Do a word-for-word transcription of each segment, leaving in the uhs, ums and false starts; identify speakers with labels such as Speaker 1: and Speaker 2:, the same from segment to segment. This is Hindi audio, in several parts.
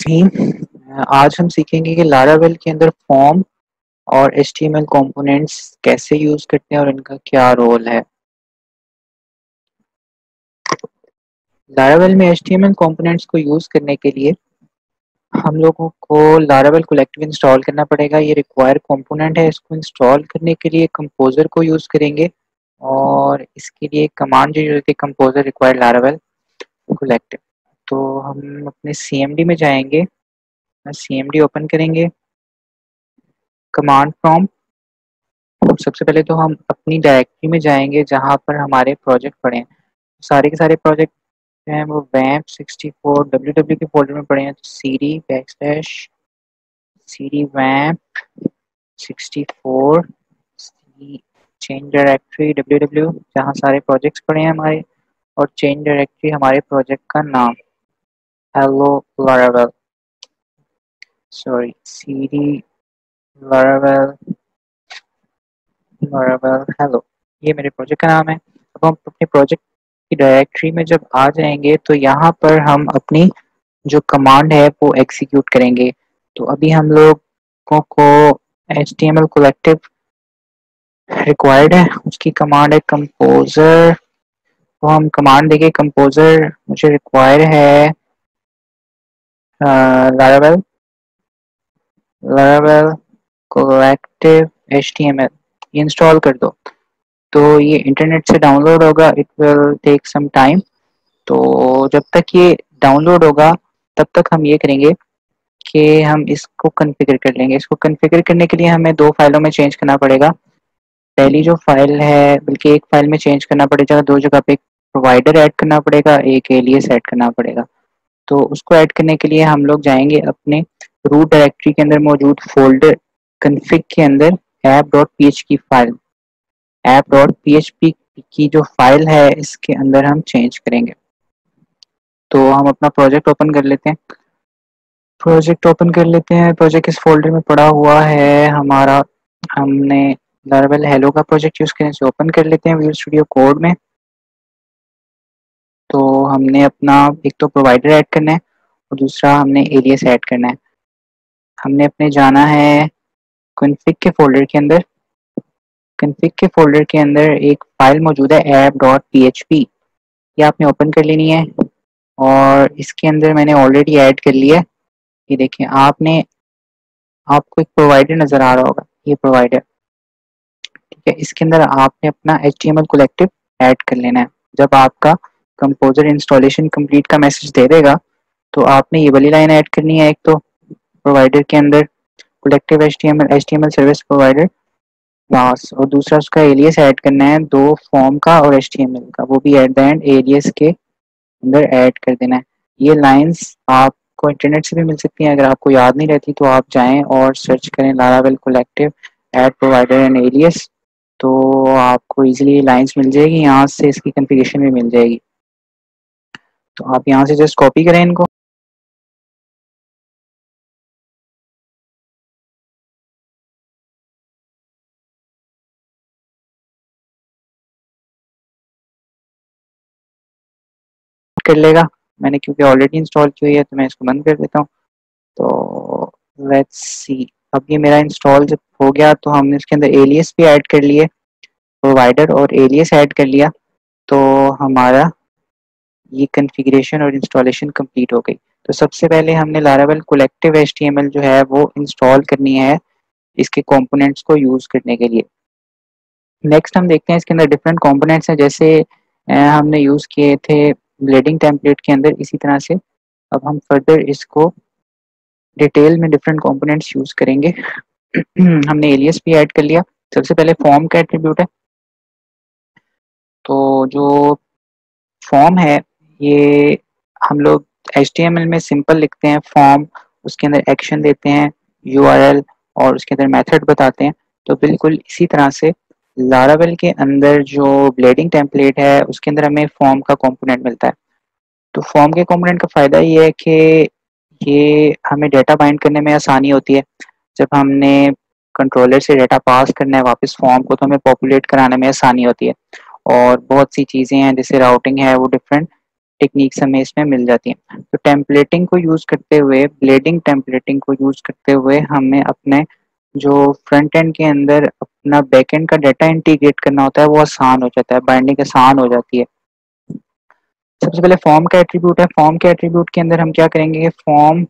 Speaker 1: रहीम। आज हम सीखेंगे कि लारावेल के अंदर फॉर्म और एचटीएमएल कंपोनेंट्स कैसे यूज करते हैं और इनका क्या रोल है। लारावेल में एचटीएमएल कंपोनेंट्स को यूज करने के लिए हम लोगों को लारावेल कोलेक्टिव इंस्टॉल करना पड़ेगा। ये रिक्वायर कंपोनेंट है। इसको इंस्टॉल करने के लिए कंपोजर को यूज करेंगे और इसके लिए कमांड जो होती है कंपोजर रिक्वायर लारावेल कोलेक्टिव। तो हम अपने सीएमडी में जाएंगे, सीएमडी ओपन करेंगे, कमांड प्रॉम्प्ट। सबसे पहले तो हम अपनी डायरेक्टरी में जाएंगे जहाँ पर हमारे प्रोजेक्ट पड़े हैं। सारे के सारे प्रोजेक्ट जो हैं वो wamp sixty four W W के फोल्डर में पड़े हैं। तो CD backslash CD wamp sixty four change directory W W जहाँ सारे प्रोजेक्ट्स पड़े हैं हमारे, और चेंज डायरेक्टरी हमारे प्रोजेक्ट का नाम hello Laravel, sorry CD Laravel Laravel hello, ये मेरे प्रोजेक्ट का नाम है। अब हम अपने प्रोजेक्ट की डायरेक्टरी में जब आ जाएंगे तो यहाँ पर हम अपनी जो कमांड है वो एग्जीक्यूट करेंगे। तो अभी हम लोगों को एचटीएमएल कोलेक्टिव रिक्वायर्ड है, उसकी कमांड है कंपोजर। तो हम कमांड देंगे कंपोजर मुझे रिक्वायर है लारावेल लारावेल कोलेक्टिव एचटीएमएल, ये इंस्टॉल कर दो। तो ये इंटरनेट से डाउनलोड होगा, it will take some time. तो जब तक ये डाउनलोड होगा तब तक हम ये करेंगे कि हम इसको कॉन्फ़िगर कर लेंगे। इसको कॉन्फ़िगर करने के लिए हमें दो फाइलों में चेंज करना पड़ेगा। पहली जो फाइल है, बल्कि एक फाइल में चेंज करना पड़ेगा, दो जगह पे एक प्रोवाइडर ऐड करना पड़ेगा, एक एलियास ऐड करना पड़ेगा। तो उसको ऐड करने के लिए हम लोग जाएंगे अपने रूट डायरेक्टरी के अंदर मौजूद फोल्डर कन्फिग के अंदर app dot P H P file app dot P H P की जो फाइल है इसके अंदर हम चेंज करेंगे। तो हम अपना प्रोजेक्ट ओपन कर लेते हैं प्रोजेक्ट ओपन कर लेते हैं प्रोजेक्ट इस फोल्डर में पड़ा हुआ है हमारा। हमने लारावेल हेलो का प्रोजेक्ट यूज करने से ओपन कर लेते हैं विजुअल स्टूडियो कोड में। तो हमने अपना एक तो प्रोवाइडर ऐड करना है और दूसरा हमने एलियास ऐड करना है। हमने अपने जाना है कॉन्फ़िग के फोल्डर के अंदर। कॉन्फ़िग के फोल्डर के अंदर एक फाइल मौजूद है app dot P H P, ये आपने ओपन कर लेनी है और इसके अंदर मैंने ऑलरेडी ऐड कर लिया है। ये देखें, आपने आपको एक प्रोवाइडर नजर आ रहा होगा, ये प्रोवाइडर, ठीक है। इसके अंदर आपने अपना एचटीएमएल कोलेक्टिव ऐड कर लेना है। जब आपका कंपोजर इंस्टॉलेशन कंप्लीट का मैसेज दे देगा तो आपने ये वाली लाइन ऐड करनी है, एक तो प्रोवाइडर के अंदर collective HTML HTML service provider class, और दूसरा उसका एलियास ऐड करना है दो फॉर्म का और एचटीएमएल का, वो भी एट द एंड एलियास के अंदर ऐड कर देना है। ये लाइंस आपको इंटरनेट से भी मिल सकती हैं, अगर आपको याद नहीं रहती तो आप जाएं और सर्च करें Laravel collective add provider and alias, तो आपको इजीली लाइंस मिल जाएगी। यहाँ से इसकी कॉन्फ़िगरेशन भी मिल जाएगी। तो आप यहाँ से जस्ट कॉपी करें इनको, कर लेगा। मैंने क्योंकि ऑलरेडी इंस्टॉल की हुई है तो मैं इसको बंद कर देता हूँ। तो लेट्स सी, अब ये मेरा इंस्टॉल जब हो गया तो हमने इसके अंदर एलियास भी ऐड कर लिए, प्रोवाइडर और एलियास ऐड कर लिया, तो हमारा ये कॉन्फ़िगरेशन और इंस्टॉलेशन कंप्लीट हो गई। तो सबसे पहले हमने लारावेल कोलेक्टिव एचटीएमएल जो है वो इंस्टॉल करनी है इसके कंपोनेंट्स को यूज करने के लिए। नेक्स्ट हम देखते हैं इसके अंदर डिफरेंट कंपोनेंट्स हैं, जैसे अ, हमने यूज किए थे ब्लेडिंग टेम्पलेट के अंदर, इसी तरह से अब हम फर्दर इसको डिटेल में डिफरेंट कंपोनेंट्स यूज करेंगे। हमने एलियास भी ऐड कर लिया। सबसे पहले फॉर्म का एट्रीब्यूट है, तो जो फॉर्म है ये हम लोग एचटीएमएल में सिंपल लिखते हैं फॉर्म, उसके अंदर एक्शन देते हैं, यूआरएल, और उसके अंदर मेथड बताते हैं। तो बिल्कुल इसी तरह से लारावेल के अंदर जो ब्लेडिंग टेम्पलेट है उसके अंदर हमें फॉर्म का कंपोनेंट मिलता है। तो फॉर्म के कंपोनेंट का फ़ायदा ये है कि ये हमें डेटा बाइंड करने में आसानी होती है। जब हमने कंट्रोलर से डेटा पास करना है वापस फॉर्म को, तो हमें पॉपुलेट कराने में आसानी होती है। और बहुत सी चीज़ें हैं जैसे राउटिंग है वो डिफरेंट टेक्निक्स हमें इसमें मिल जाती हैं। तो टेम्पलेटिंग को यूज़ करते हुए, ब्लेडिंग टेम्पलेटिंग को यूज़ करते हुए हमें अपने जो फ्रंट एंड के अंदर अपना बैक एंड का डाटा इंटीग्रेट करना होता है वो आसान हो जाता है, बाइंडिंग आसान हो जाती है। सबसे पहले फॉर्म का एट्रीब्यूट है। फॉर्म के एट्रीब्यूट के अंदर हम क्या करेंगे, फॉर्म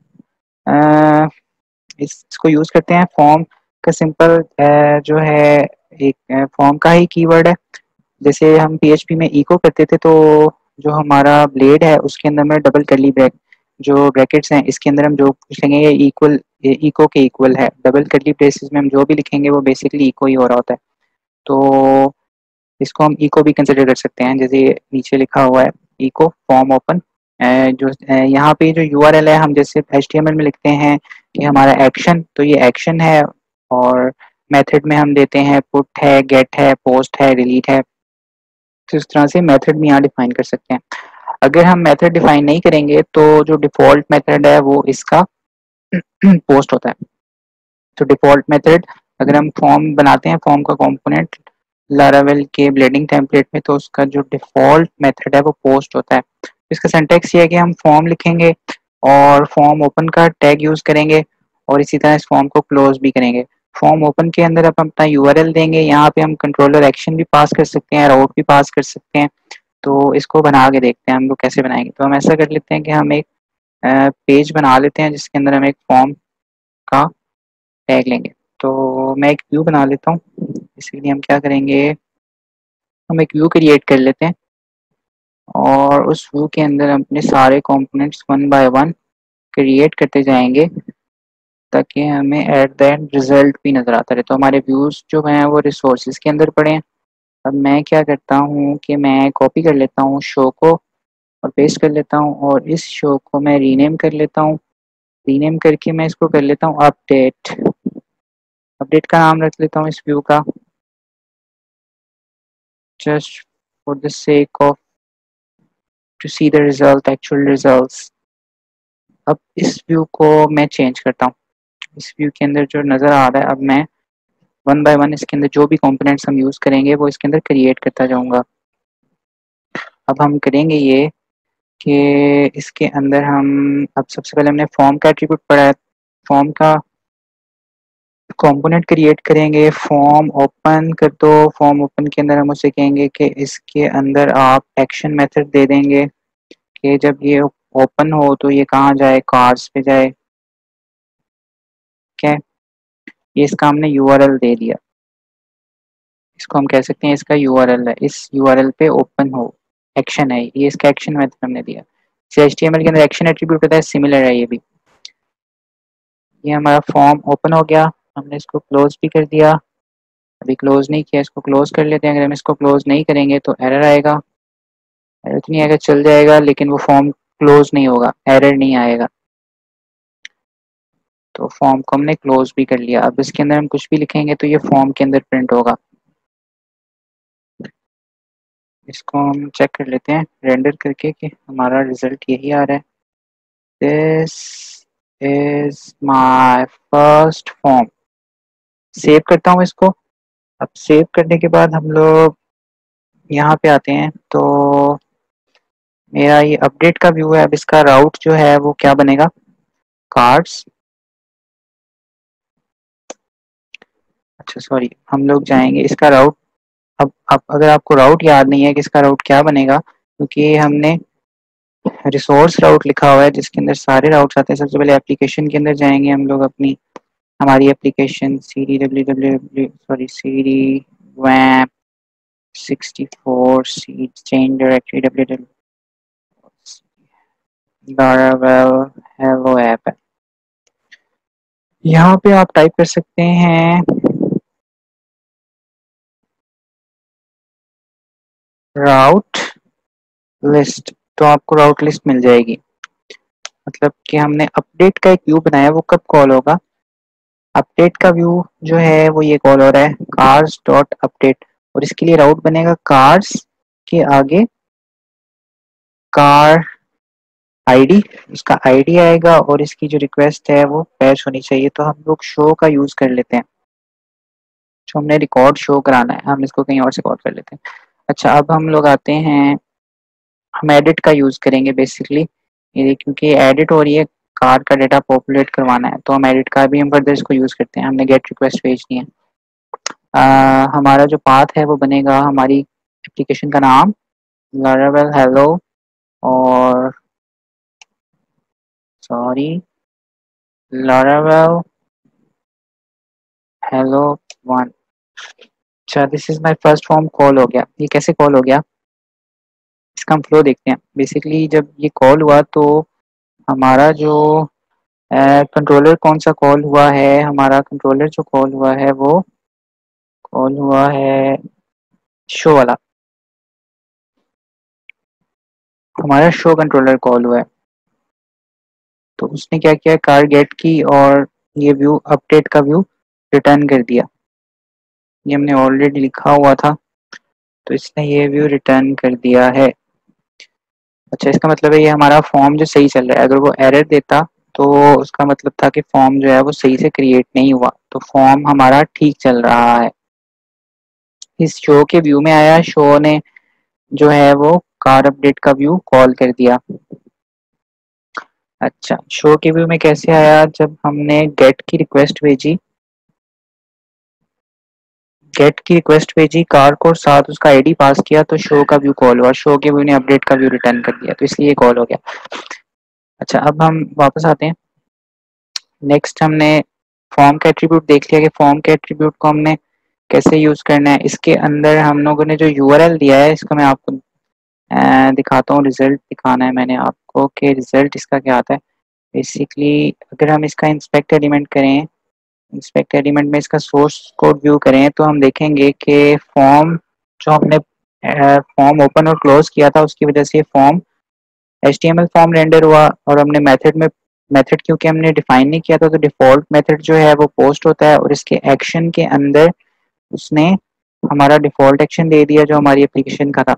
Speaker 1: इसको यूज़ करते हैं। फॉर्म का सिंपल जो है एक फॉर्म का ही कीवर्ड है। जैसे हम पीएचपी में इको करते थे तो जो हमारा ब्लेड है उसके अंदर में डबल कर्ली ब्रैक जो ब्रैकेट्स हैं इसके अंदर हम जो कुछ लिखेंगे ये इक्वल इको के इक्वल है। डबल कर्ली ब्रेसेस में हम जो भी लिखेंगे वो बेसिकली इको ही हो रहा होता है। तो इसको हम इको भी कंसिडर कर सकते हैं। जैसे नीचे लिखा हुआ है इको फॉर्म ओपन, जो यहाँ पे जो यूआरएल है हम जैसे एचटीएमएल में लिखते हैं कि हमारा एक्शन, तो ये एक्शन है। और मेथड में हम देते हैं पुट है, गेट है, पोस्ट है, डिलीट है। तो इस तरह से मेथड भी यहाँ डिफाइन कर सकते हैं। अगर हम मेथड डिफाइन नहीं करेंगे तो जो डिफॉल्ट मेथड है वो इसका पोस्ट होता है। तो डिफॉल्ट मेथड अगर हम फॉर्म बनाते हैं, फॉर्म का कंपोनेंट लारावेल के ब्लेडिंग टेम्पलेट में, तो उसका जो डिफॉल्ट मेथड है वो पोस्ट होता है। इसका सिंटैक्स ये है कि हम फॉर्म लिखेंगे और फॉर्म ओपन का टैग यूज करेंगे और इसी तरह इस फॉर्म को क्लोज भी करेंगे। फॉर्म ओपन के अंदर आप अपना यूआरएल देंगे, यहाँ पे हम कंट्रोलर एक्शन भी पास कर सकते हैं, राउट भी पास कर सकते हैं। तो इसको बना के देखते हैं हम लोग कैसे बनाएंगे। तो हम ऐसा कर लेते हैं कि हम एक पेज बना लेते हैं जिसके अंदर हम एक फॉर्म का टैग लेंगे। तो मैं एक व्यू बना लेता हूँ। इसके लिए हम क्या करेंगे, हम एक व्यू क्रिएट कर लेते हैं और उस व्यू के अंदर हम अपने सारे components one by one create करते जाएंगे ताकि हमें एट द एंड रिजल्ट भी नज़र आता रहे। तो हमारे व्यूज़ जो हैं वो रिसोर्सेज के अंदर पड़े हैं। अब मैं क्या करता हूँ कि मैं कॉपी कर लेता हूँ शो को और पेस्ट कर लेता हूँ और इस शो को मैं रीनेम कर लेता हूँ। रीनेम करके मैं इसको कर लेता हूँ अपडेट। अपडेट का नाम रख लेता हूँ इस व्यू का, just for the sake of to see the result, actual results. अब इस व्यू को मैं चेंज करता हूँ। इस व्यू के अंदर जो नज़र आ रहा है, अब मैं वन बाय वन इसके अंदर जो भी कंपोनेंट्स हम यूज़ करेंगे वो इसके अंदर क्रिएट करता जाऊँगा। अब हम करेंगे ये कि इसके अंदर हम अब सबसे पहले हमने फॉर्म का एट्रीब्यूट पढ़ा है, फॉर्म का कंपोनेंट क्रिएट करेंगे। फॉर्म ओपन कर दो, फॉर्म ओपन के अंदर हम उसे कहेंगे कि इसके अंदर आप एक्शन मेथड दे देंगे कि जब ये ओपन हो तो ये कहाँ जाए, कार्ड्स पे जाए। क्या ये इसका हमने यूआरएल दे दिया, इसको हम कह सकते हैं इसका यूआरएल है। इस यूआरएल पे ओपन हो एक्शन है, ये इसका एक्शन मेथड हमने दिया। एचटीएमएल के अंदर एक्शन एट्रीब्यूट होता है, सिमिलर है ये भी। ये हमारा फॉर्म ओपन हो गया, हमने इसको क्लोज भी कर दिया। अभी क्लोज नहीं किया, इसको क्लोज कर लेते हैं। अगर हम इसको क्लोज नहीं करेंगे तो एरर आएगा। एरर तो नहीं आएगा, चल जाएगा, लेकिन वो फॉर्म क्लोज नहीं होगा, एरर नहीं आएगा। तो फॉर्म को हमने क्लोज भी कर लिया। अब इसके अंदर हम कुछ भी लिखेंगे तो ये फॉर्म के अंदर प्रिंट होगा। इसको हम चेक कर लेते हैं रेंडर करके कि हमारा रिजल्ट यही आ रहा है। This is my first form. Save करता हूँ इसको। अब सेव करने के बाद हम लोग यहाँ पे आते हैं तो मेरा ये अपडेट का व्यू है। अब इसका राउट जो है वो क्या बनेगा, कार्ड्स। अच्छा सॉरी, हम लोग जाएंगे इसका राउट। अब अब अगर आपको राउट याद नहीं है कि इसका राउट क्या बनेगा, क्योंकि हमने रिसोर्स राउट लिखा हुआ है जिसके अंदर सारे राउट्स आते हैं। सबसे पहले एप्लीकेशन के अंदर जाएंगे हम लोग, अपनी हमारी application C D W W W sorry C D wamp sixty four C change directory W W Laravel hello app है। यहाँ पे आप टाइप कर सकते हैं राउट लिस्ट, तो आपको राउट लिस्ट मिल जाएगी। मतलब कि हमने अपडेट का एक व्यू बनाया, वो कब कॉल होगा, अपडेट का व्यू जो है वो ये कॉल हो रहा है कार्स डॉट अपडेट, और इसके लिए राउट बनेगा कार्स के आगे कार आईडी, उसका आईडी आएगा और इसकी जो रिक्वेस्ट है वो पैच होनी चाहिए। तो हम लोग शो का यूज कर लेते हैं, जो हमने रिकॉर्ड शो कराना है हम इसको कहीं और से कॉल कर लेते हैं। अच्छा अब हम लोग आते हैं हम एडिट का यूज़ करेंगे बेसिकली, ये क्योंकि एडिट हो रही है, कार का डेटा पॉपुलेट करवाना है, तो हम एडिट का भी हम फर्दर इसको यूज़ करते हैं। हमने गेट रिक्वेस्ट भेजनी है। आ, हमारा जो पाथ है वो बनेगा हमारी एप्लीकेशन का नाम लारावेल हेलो और सॉरी लारावेल हेलो वन। अच्छा, this is my first form call हो गया। ये कैसे कॉल हो गया, इसका हम फ्लो देखते हैं। बेसिकली जब ये कॉल हुआ तो हमारा जो कंट्रोलर कौन सा कॉल हुआ है, हमारा कंट्रोलर जो कॉल हुआ है वो कॉल हुआ है शो वाला, हमारा शो कंट्रोलर कॉल हुआ है। तो उसने क्या किया, कार गेट की और ये व्यू अपडेट का व्यू रिटर्न कर दिया। ये हमने ऑलरेडी लिखा हुआ था, तो इसने ये व्यू रिटर्न कर दिया है। अच्छा, इसका मतलब है ये हमारा फॉर्म जो सही चल रहा है। अगर वो एरर देता तो उसका मतलब था कि फॉर्म जो है वो सही से क्रिएट नहीं हुआ, तो फॉर्म हमारा ठीक चल रहा है। इस शो के व्यू में आया, शो ने जो है वो कार अपडेट का व्यू कॉल कर दिया। अच्छा, शो के व्यू में कैसे आया, जब हमने गेट की रिक्वेस्ट भेजी, गेट की रिक्वेस्ट भेजी कार को साथ उसका आईडी पास किया, तो शो का व्यू कॉल हुआ, शो के व्यू ने अपडेट का व्यू रिटर्न कर दिया, तो इसलिए कॉल हो गया। अच्छा, अब हम वापस आते हैं। नेक्स्ट हमने फॉर्म का एट्रीब्यूट देख लिया कि फॉर्म के एट्रीब्यूट को हमने कैसे यूज करना है। इसके अंदर हम लोगों ने जो यूआरएल दिया है, इसको मैं आपको अ, दिखाता हूँ। रिजल्ट दिखाना है मैंने आपको कि रिजल्ट इसका क्या आता है। बेसिकली अगर हम इसका इंस्पेक्ट एलिमेंट करें, इंस्पेक्ट एलिमेंट में इसका सोर्स कोड व्यू करें, तो हम देखेंगे कि फॉर्म जो हमने फॉर्म ओपन और क्लोज किया था उसकी वजह से फॉर्म एचटीएमएल फॉर्म रेंडर हुआ। और हमने मेथड में मेथड क्योंकि हमने डिफाइन नहीं किया था, तो डिफॉल्ट मेथड जो है वो पोस्ट होता है और इसके एक्शन के अंदर उसने हमारा डिफॉल्ट एक्शन दे दिया जो हमारी एप्लीकेशन का था।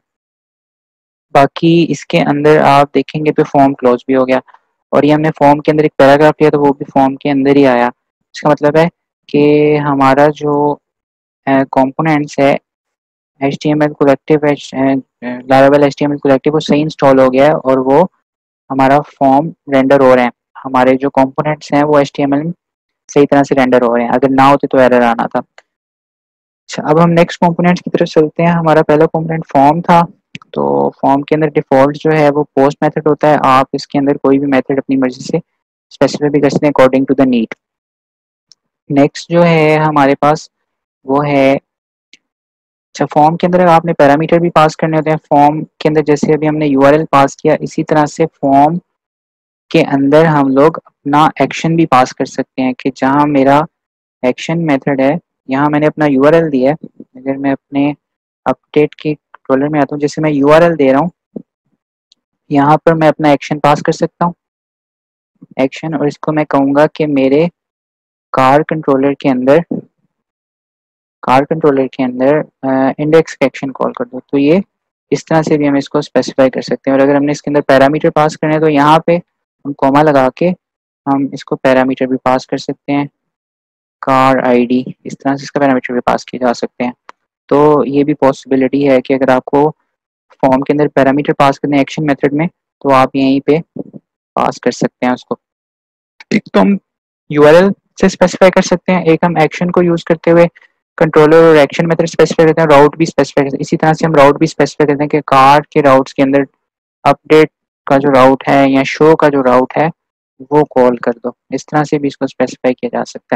Speaker 1: बाकी इसके अंदर आप देखेंगे तो फॉर्म क्लोज भी हो गया। और ये हमने फॉर्म के अंदर एक पैराग्राफ लिया तो वो भी फॉर्म के अंदर ही आया। इसका मतलब है कि हमारा जो कंपोनेंट्स है H T M L collective, Laravel H T M L collective वो सही इंस्टॉल हो गया है और वो हमारा फॉर्म रेंडर हो रहे हैं। हमारे जो कंपोनेंट्स हैं वो एच टी एम एल सही तरह से रेंडर हो रहे हैं, अगर ना होते तो एरर आना था। अच्छा, अब हम नेक्स्ट कंपोनेंट्स की तरफ चलते हैं। हमारा पहला कंपोनेंट फॉर्म था, तो फॉर्म के अंदर डिफॉल्ट जो है वो पोस्ट मेथड होता है। आप इसके अंदर कोई भी मेथड अपनी मर्जी से स्पेसिफाई भी कर सकते हैं according to the need. Next जो है हमारे पास वो है, अच्छा फॉर्म के अंदर आपने पैरामीटर भी पास करने होते हैं। फॉर्म के अंदर जैसे अभी हमने यूआरएल पास किया, इसी तरह से फॉर्म के अंदर हम लोग अपना एक्शन भी पास कर सकते हैं कि जहां मेरा एक्शन मेथड है, यहाँ मैंने अपना यूआरएल दिया है। अगर मैं अपने अपडेट के कंट्रोलर में आता हूँ, जैसे मैं यूआरएल दे रहा हूँ, यहाँ पर मैं अपना एक्शन पास कर सकता हूँ, एक्शन, और इसको मैं कहूँगा कि मेरे कार कंट्रोलर के अंदर कार कंट्रोलर के अंदर इंडेक्स का एक्शन कॉल कर दो। तो ये इस तरह से भी हम इसको स्पेसिफाई कर सकते हैं। और अगर हमने इसके अंदर पैरामीटर पास करने हैं तो यहाँ पे हम कॉमा लगा के हम इसको पैरामीटर भी पास कर सकते हैं, कार आईडी, इस तरह से इसका पैरामीटर भी पास किए जा सकते हैं। तो ये भी पॉसिबिलिटी है कि अगर आपको फॉर्म के अंदर पैरामीटर पास करने एक्शन मेथड में, तो आप यहीं पे पास कर सकते हैं उसको। एक तो हम यूआरएल से स्पेसिफाई कर सकते हैं, एक हम एक्शन को यूज करते हुए कंट्रोलर और एक्शन मेथड स्पेसिफाई करते हैं, राउट भी स्पेसिफाई करते हैं। इसी तरह से हम राउट भी स्पेसिफाई करते हैं कि कार के राउट्स के अंदर अपडेट का जो राउट है या शो का जो राउट है वो कॉल कर दो। इस तरह से भी इसको स्पेसिफाई किया जा सकता है।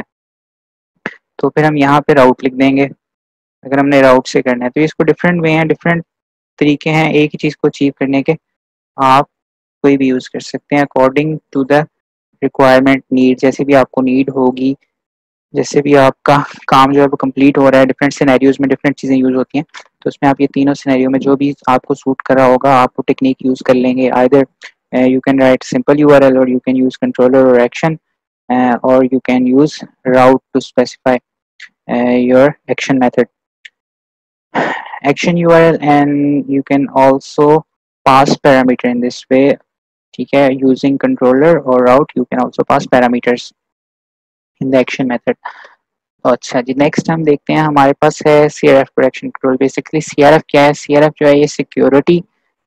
Speaker 1: तो फिर हम यहाँ पे राउट लिख देंगे अगर हमने राउट से करना है। तो इसको डिफरेंट वे हैं, डिफरेंट तरीके हैं एक ही चीज़ को अचीव करने के। आप कोई भी यूज़ कर सकते हैं according to the requirement, need, जैसे भी आपको नीड होगी, जैसे भी आपका काम जो है वो कंप्लीट हो रहा है। डिफरेंट सिनेरियोज में डिफरेंट चीज़ें यूज़ होती हैं, तो उसमें आप ये तीनों सिनेरियो में जो भी आपको सूट कर रहा होगा आप वो टेक्निक यूज़ कर लेंगे। Either you can write simple URL और यू कैन यूज़ कंट्रोलर और एक्शन, और you can use route to specify your action method, action U R L, and you can also pass parameter in this way। ठीक है, using controller or route you can also pass parameters in the action method। तो अच्छा जी, नेक्स्ट हम देखते हैं हमारे पास है C R F protection control. Basically C R F क्या है, सी आर एफ जो है ये सिक्योरिटी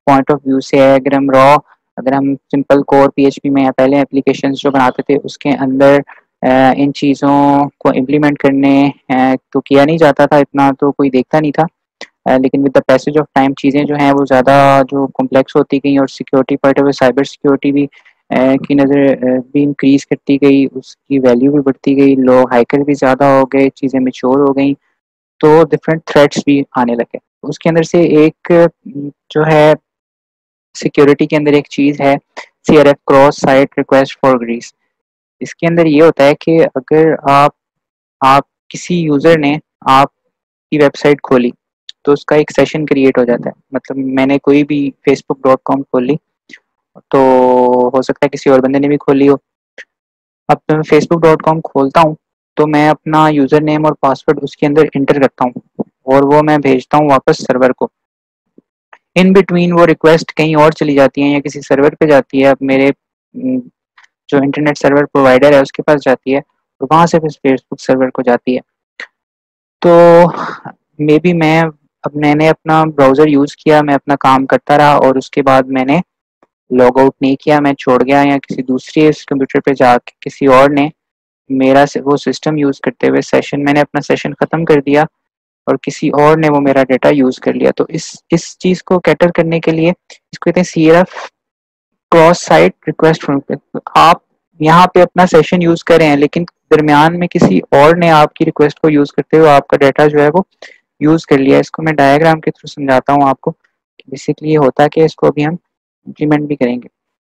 Speaker 1: पॉइंट ऑफ व्यू से है, अगर हम रॉ अगर हम सिंपल कोर पीएचपी में या पहले एप्लीकेशंस जो बनाते थे उसके अंदर इन चीज़ों को इम्प्लीमेंट करने तो किया नहीं जाता था, इतना तो कोई देखता नहीं था, लेकिन with the passage of time चीज़ें जो हैं वो ज़्यादा जो कॉम्प्लेक्स होती गई और security part of cyber security भी की नज़र भी इंक्रीज़ करती गई, उसकी वैल्यू भी बढ़ती गई, लोग हैकर भी ज़्यादा हो गए, चीज़ें मैच्योर हो गई, तो डिफरेंट थ्रेट्स भी आने लगे। उसके अंदर से एक जो है सिक्योरिटी के अंदर एक चीज़ है CRF, cross site request for grease. इसके अंदर ये होता है कि अगर आप आप किसी यूज़र ने आपकी वेबसाइट खोली तो उसका एक सेशन क्रिएट हो जाता है। मतलब मैंने कोई भी फेसबुक डॉट कॉम खोली तो हो सकता है किसी और बंदे ने भी खोली हो। अब मैं फेसबुक डॉट कॉम खोलता हूँ तो मैं अपना यूज़र नेम और पासवर्ड उसके अंदर इंटर करता हूँ और वो मैं भेजता हूँ वापस सर्वर को। इन बिटवीन वो रिक्वेस्ट कहीं और चली जाती हैं या किसी सर्वर पे जाती है, अब मेरे जो इंटरनेट सर्वर प्रोवाइडर है उसके पास जाती है, तो वहाँ से फिर फेसबुक सर्वर को जाती है। तो मे बी मैं अब मैंने अपना ब्राउज़र यूज़ किया, मैं अपना काम करता रहा और उसके बाद मैंने लॉग आउट नहीं किया, मैं छोड़ गया या किसी दूसरे इस कंप्यूटर पे जाके किसी और ने मेरा वो सिस्टम यूज़ करते हुए सेशन मैंने अपना सेशन ख़त्म कर दिया और किसी और ने वो मेरा डेटा यूज़ कर लिया। तो इस इस चीज़ को कैटर करने के लिए इसको कहते हैं सीआरएफ, क्रॉस साइट रिक्वेस्ट। आप यहाँ पे अपना सेशन यूज़ कर रहे हैं लेकिन दरमियान में किसी और ने आपकी रिक्वेस्ट को यूज़ करते हुए आपका डाटा जो है वो यूज़ कर लिया। इसको मैं डायग्राम के थ्रू समझाता हूँ आपको। बेसिकली ये होता है कि इसको अभी हम इम्प्लीमेंट भी करेंगे।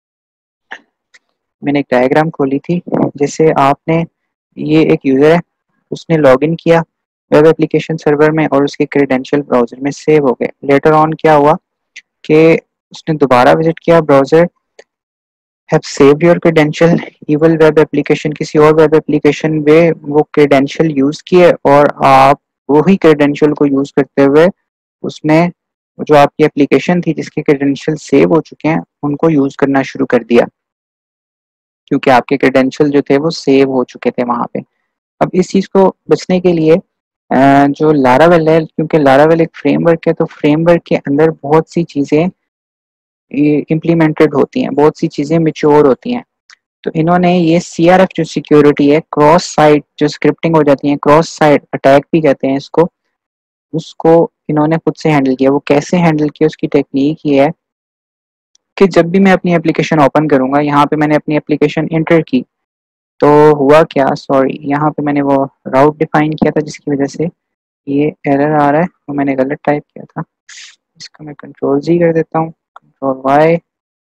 Speaker 1: मैंने एक डायग्राम खोली थी, जैसे आपने ये एक यूज़र है, उसने लॉगिन किया वेब एप्लीकेशन सर्वर में और उसके क्रेडेंशियल ब्राउज़र में सेव हो गए। लेटर ऑन क्या हुआ कि उसने दोबारा विजिट किया, browser have saved your credential evil web application, किसी और वेब एप्लीकेशन में वो क्रेडेंशियल यूज़ किए और आप वही क्रेडेंशियल को यूज़ करते हुए उसने जो आपकी एप्लीकेशन थी जिसके क्रेडेंशियल सेव हो चुके हैं उनको यूज़ करना शुरू कर दिया, क्योंकि आपके क्रेडेंशियल जो थे वो सेव हो चुके थे वहाँ पे। अब इस चीज़ को बचने के लिए जो लारावेल है, क्योंकि लारावेल एक फ्रेमवर्क है, तो फ्रेमवर्क के अंदर बहुत सी चीज़ें इम्प्लीमेंटेड होती हैं, बहुत सी चीज़ें मैच्योर होती हैं। तो इन्होंने ये सीआरएफ जो सिक्योरिटी है, क्रॉस साइट जो स्क्रिप्टिंग हो जाती है, क्रॉस साइट अटैक भी कहते हैं इसको, उसको इन्होंने खुद से हैंडल किया। वो कैसे हैंडल किया, उसकी टेक्निक ये है कि जब भी मैं अपनी एप्लीकेशन ओपन करूँगा, यहाँ पे मैंने अपनी एप्लीकेशन एंटर की, तो हुआ क्या, सॉरी यहाँ पे मैंने वो राउट डिफाइन किया था जिसकी वजह से ये एरर आ रहा है, वो मैंने गलत टाइप किया था। इसका मैं कंट्रोल जी कर देता हूँ, कंट्रोल वाई।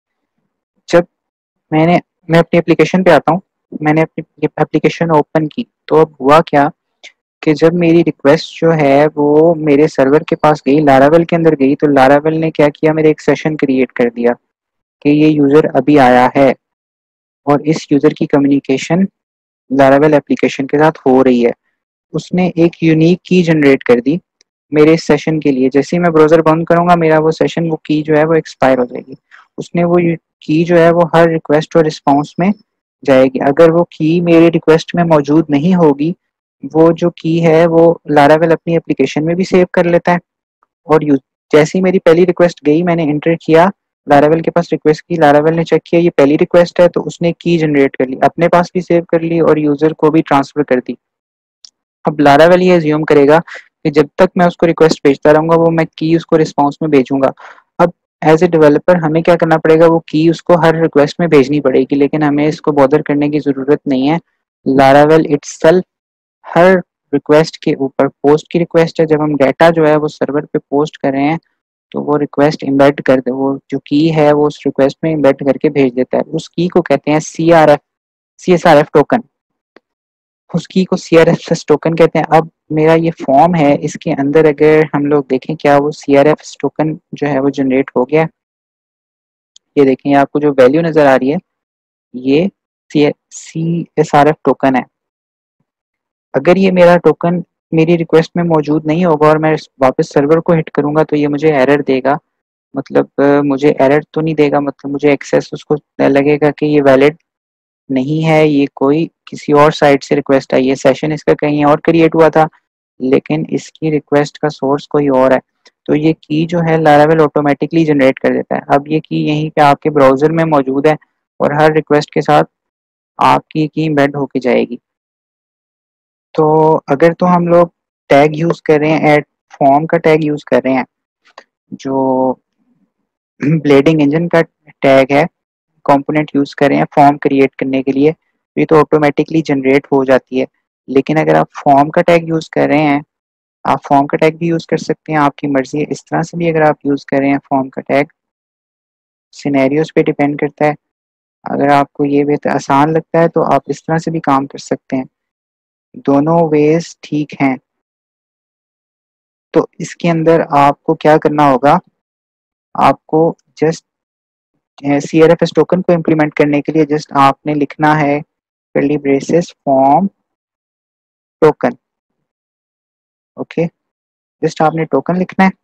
Speaker 1: जब मैंने मैं अपनी एप्लीकेशन पे आता हूँ, मैंने अपनी एप्लीकेशन ओपन की, तो अब हुआ क्या कि जब मेरी रिक्वेस्ट जो है वो मेरे सर्वर के पास गई, लारावेल के अंदर गई, तो लारावेल ने क्या किया, मेरे एक सेशन क्रिएट कर दिया कि ये यूज़र अभी आया है और इस यूज़र की कम्युनिकेशन लारावेल एप्लीकेशन के साथ हो रही है। उसने एक यूनिक की जनरेट कर दी मेरे सेशन के लिए। जैसे ही मैं ब्राउज़र बंद करूँगा, मेरा वो सेशन, वो की जो है वो एक्सपायर हो जाएगी। उसने वो की जो है वो हर रिक्वेस्ट और रिस्पॉन्स में जाएगी। अगर वो की मेरी रिक्वेस्ट में मौजूद नहीं होगी, वो जो की है वो लारावेल अपनी एप्लीकेशन में भी सेव कर लेता है और जैसे ही मेरी पहली रिक्वेस्ट गई, मैंने एंटर किया, लारावेल के पास रिक्वेस्ट की, लारावेल ने चेक किया ये पहली रिक्वेस्ट है, तो उसने की जनरेट कर ली, अपने पास भी सेव कर ली और यूज़र को भी ट्रांसफ़र कर दी। अब लारावेल ये अज्यूम करेगा कि जब तक मैं उसको रिक्वेस्ट भेजता रहूँगा, वो मैं की उसको रिस्पॉन्स में भेजूँगा। अब एज़ ए डेवलपर हमें क्या करना पड़ेगा, वो की उसको हर रिक्वेस्ट में भेजनी पड़ेगी, लेकिन हमें इसको बॉदर करने की ज़रूरत नहीं है। लारावेल इटसेल्फ हर रिक्वेस्ट के ऊपर, पोस्ट की रिक्वेस्ट है, जब हम डाटा जो है वो सर्वर पे पोस्ट कर रहे हैं, तो वो रिक्वेस्ट एम्बेड कर दे, वो जो की है वो उस रिक्वेस्ट में एम्बेड करके भेज देता है। उस की को कहते हैं सीआरएफ, सीएसआरएफ टोकन। उस की को सीआरएफ टोकन कहते हैं। अब मेरा ये फॉर्म है, इसके अंदर अगर हम लोग देखें क्या वो सीआरएफ टोकन जो है वो जनरेट हो गया। ये देखें, आपको जो वैल्यू नजर आ रही है ये सीएसआरएफ टोकन है। अगर ये मेरा टोकन मेरी रिक्वेस्ट में मौजूद नहीं होगा और मैं वापस सर्वर को हिट करूंगा, तो ये मुझे एरर देगा। मतलब मुझे एरर तो नहीं देगा, मतलब मुझे एक्सेस उसको लगेगा कि ये वैलिड नहीं है, ये कोई किसी और साइट से रिक्वेस्ट आई है, सेशन इसका कहीं और क्रिएट हुआ था लेकिन इसकी रिक्वेस्ट का सोर्स कोई और है। तो ये की जो है लारावेल ऑटोमेटिकली जनरेट कर देता है। अब ये की यहीं पे आपके ब्राउजर में मौजूद है और हर रिक्वेस्ट के साथ आपकी की एम्बेड होके जाएगी। तो अगर तो हम लोग टैग यूज कर रहे हैं, एड फॉर्म का टैग यूज कर रहे हैं, जो ब्लेडिंग इंजन का टैग है, कंपोनेंट यूज कर रहे हैं फॉर्म क्रिएट करने के लिए, ये तो ऑटोमेटिकली जनरेट हो जाती है। लेकिन अगर आप फॉर्म का टैग यूज कर रहे हैं, आप फॉर्म का टैग भी यूज कर सकते हैं, आपकी मर्जी है। इस तरह से भी अगर आप यूज कर रहे हैं फॉर्म का टैग, सिनेरियोज पे डिपेंड करता है। अगर आपको ये बेहतर आसान लगता है तो आप इस तरह से भी काम कर सकते हैं, दोनों वेज ठीक हैं। तो इसके अंदर आपको क्या करना होगा, आपको just C R F S token को इम्प्लीमेंट करने के लिए जस्ट आपने लिखना है curly braces form token. Okay, just आपने टोकन लिखना है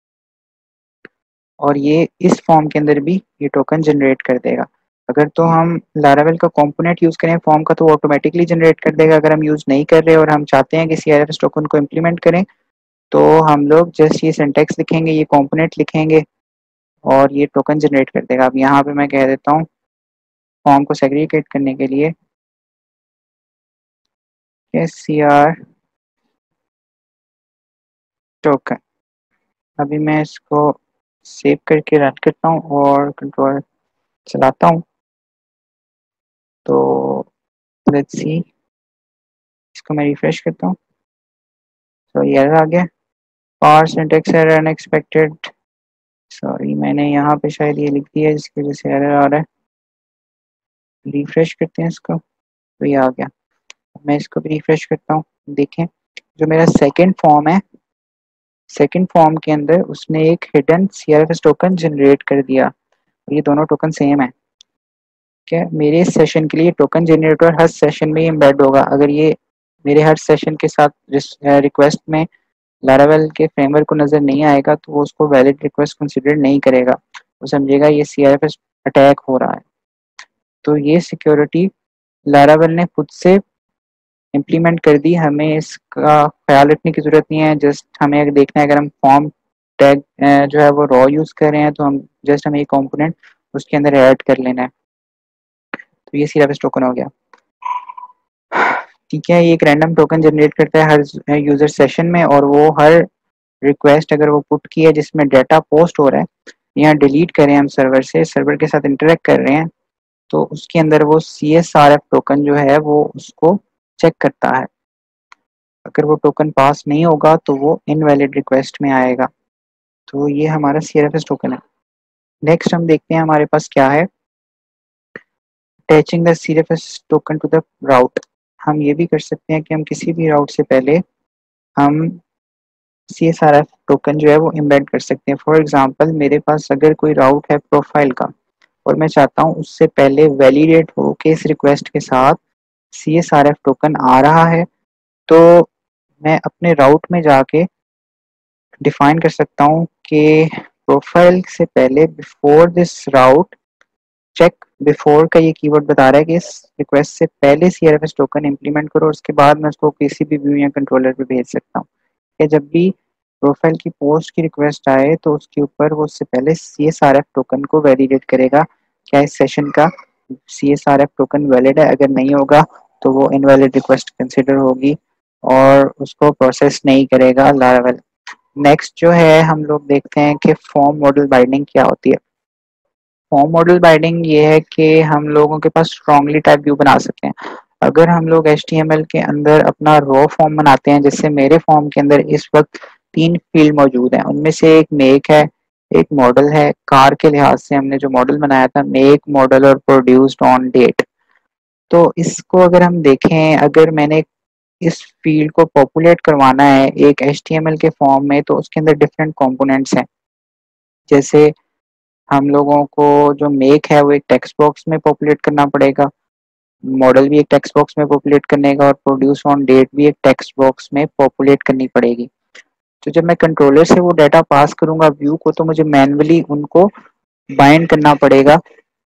Speaker 1: और ये इस फॉर्म के अंदर भी ये टोकन जनरेट कर देगा। अगर तो हम लारावेल का कंपोनेंट यूज करें फॉर्म का तो ऑटोमेटिकली जनरेट कर देगा। अगर हम यूज नहीं कर रहे और हम चाहते हैं कि C R F S token को इम्प्लीमेंट करें, तो हम लोग जस्ट ये सिंटेक्स लिखेंगे, ये कंपोनेंट लिखेंगे और ये टोकन जनरेट कर देगा। अब यहाँ पे मैं कह देता हूँ फॉर्म को सेग्रीगेट करने के लिए सी आर टोकन। अभी मैं इसको सेव करके रन करता हूँ और कंट्रोल चलाता हूँ, तो लेट्स सी, इसको मैं रिफ्रेश करता हूँ। तो ये एरर आ गया, parse syntax error unexpected. Sorry, मैंने यहाँ पे शायद ये लिख दिया जिसकी वजह से एरर आ रहा है। रिफ्रेश करते हैं इसको, तो ये आ गया। मैं इसको भी रिफ्रेश करता हूँ। देखें, जो मेरा सेकंड फॉर्म है, सेकंड फॉर्म के अंदर उसने एक हिडन सीआरएफएस टोकन जनरेट कर दिया। ये दोनों टोकन सेम है। क्या मेरे इस सेशन के लिए टोकन जनरेटर हर सेशन में एम्बेड होगा। अगर ये मेरे हर सेशन के साथ रिक्वेस्ट में लारावेल के फ्रेमवर्क को नजर नहीं आएगा तो वो उसको वैलिड रिक्वेस्ट कंसिडर नहीं करेगा, वो समझेगा ये सीआरएफएस अटैक हो रहा है। तो ये सिक्योरिटी लारावेल ने खुद से इम्प्लीमेंट कर दी, हमें इसका ख्याल रखने की जरूरत नहीं है। जस्ट हमें अगर देखना है, अगर हम फॉर्म टैग जो है वो रॉ यूज कर रहे हैं तो हम जस्ट हमें ये कंपोनेंट उसके अंदर ऐड कर लेना है। तो ये सीआरएफएस टोकन हो गया। ठीक है, ये एक रैंडम टोकन जनरेट करता है हर यूजर सेशन में, और वो हर रिक्वेस्ट अगर वो पुट की है जिसमें डाटा पोस्ट हो रहा है या डिलीट करें हम सर्वर से, सर्वर के साथ इंटरेक्ट कर रहे हैं, तो उसके अंदर वो C S R F token जो है वो उसको चेक करता है। अगर वो टोकन पास नहीं होगा तो वो इनवैलिड रिक्वेस्ट में आएगा। तो ये हमारा C R F S token है। नेक्स्ट हम देखते हैं हमारे पास क्या है, attaching the C R F S token to the route. हम ये भी कर सकते हैं कि हम किसी भी राउट से पहले हम C S R F token जो है वो एम्बेड कर सकते हैं। फॉर एग्जांपल, मेरे पास अगर कोई राउट है प्रोफाइल का और मैं चाहता हूँ उससे पहले वैलिडेट हो के इस रिक्वेस्ट के साथ C S R F token आ रहा है, तो मैं अपने राउट में जाके डिफाइन कर सकता हूँ कि प्रोफाइल से पहले before this route check, before का ये कीवर्ड बता रहा है कि इस रिक्वेस्ट से पहले सीआरएफएस टोकन इंप्लीमेंट करो, उसके बाद मैं उसको किसी भी व्यू या कंट्रोलर पे भेज सकता हूँ। या जब भी प्रोफाइल की पोस्ट की रिक्वेस्ट आए तो उसके ऊपर वो उससे पहले सीएसआरएफ टोकन को वैलिडेट करेगा, क्या इस सेशन का सीएसआरएफ टोकन वैलिड है। अगर नहीं होगा तो वो इनवैलिड रिक्वेस्ट कंसिडर होगी और उसको प्रोसेस नहीं करेगा लारावेल। नेक्स्ट जो है हम लोग देखते हैं कि फॉर्म मॉडल बाइंडिंग क्या होती है। फॉर्म मॉडल बाइंडिंग ये है कि हम लोगों के पास स्ट्रांगली टाइप व्यू बना सकते हैं। अगर हम लोग एच टी एम एल के अंदर अपना रॉ फॉर्म बनाते हैं, जैसे मेरे फॉर्म के अंदर इस वक्त तीन फील्ड मौजूद हैं, उनमें से एक मेक है, एक मॉडल है। कार के लिहाज से हमने जो मॉडल बनाया था मेक, मॉडल और प्रोड्यूस्ड ऑन डेट। तो इसको अगर हम देखें, अगर मैंने इस फील्ड को पॉपुलेट करवाना है एक एच टी एम एल के फॉर्म में, तो उसके अंदर डिफरेंट कंपोनेंट्स हैं। जैसे हम लोगों को जो मेक है वो एक टेक्स्ट बॉक्स में पॉपुलेट करना पड़ेगा, मॉडल भी एक टेक्स्ट बॉक्स में पॉपुलेट करने का, और प्रोड्यूस ऑन डेट भी एक टेक्स्ट बॉक्स में पॉपुलेट करनी पड़ेगी। तो जब मैं कंट्रोलर से वो डाटा पास करूंगा व्यू को, तो मुझे मैन्युअली उनको बाइंड करना पड़ेगा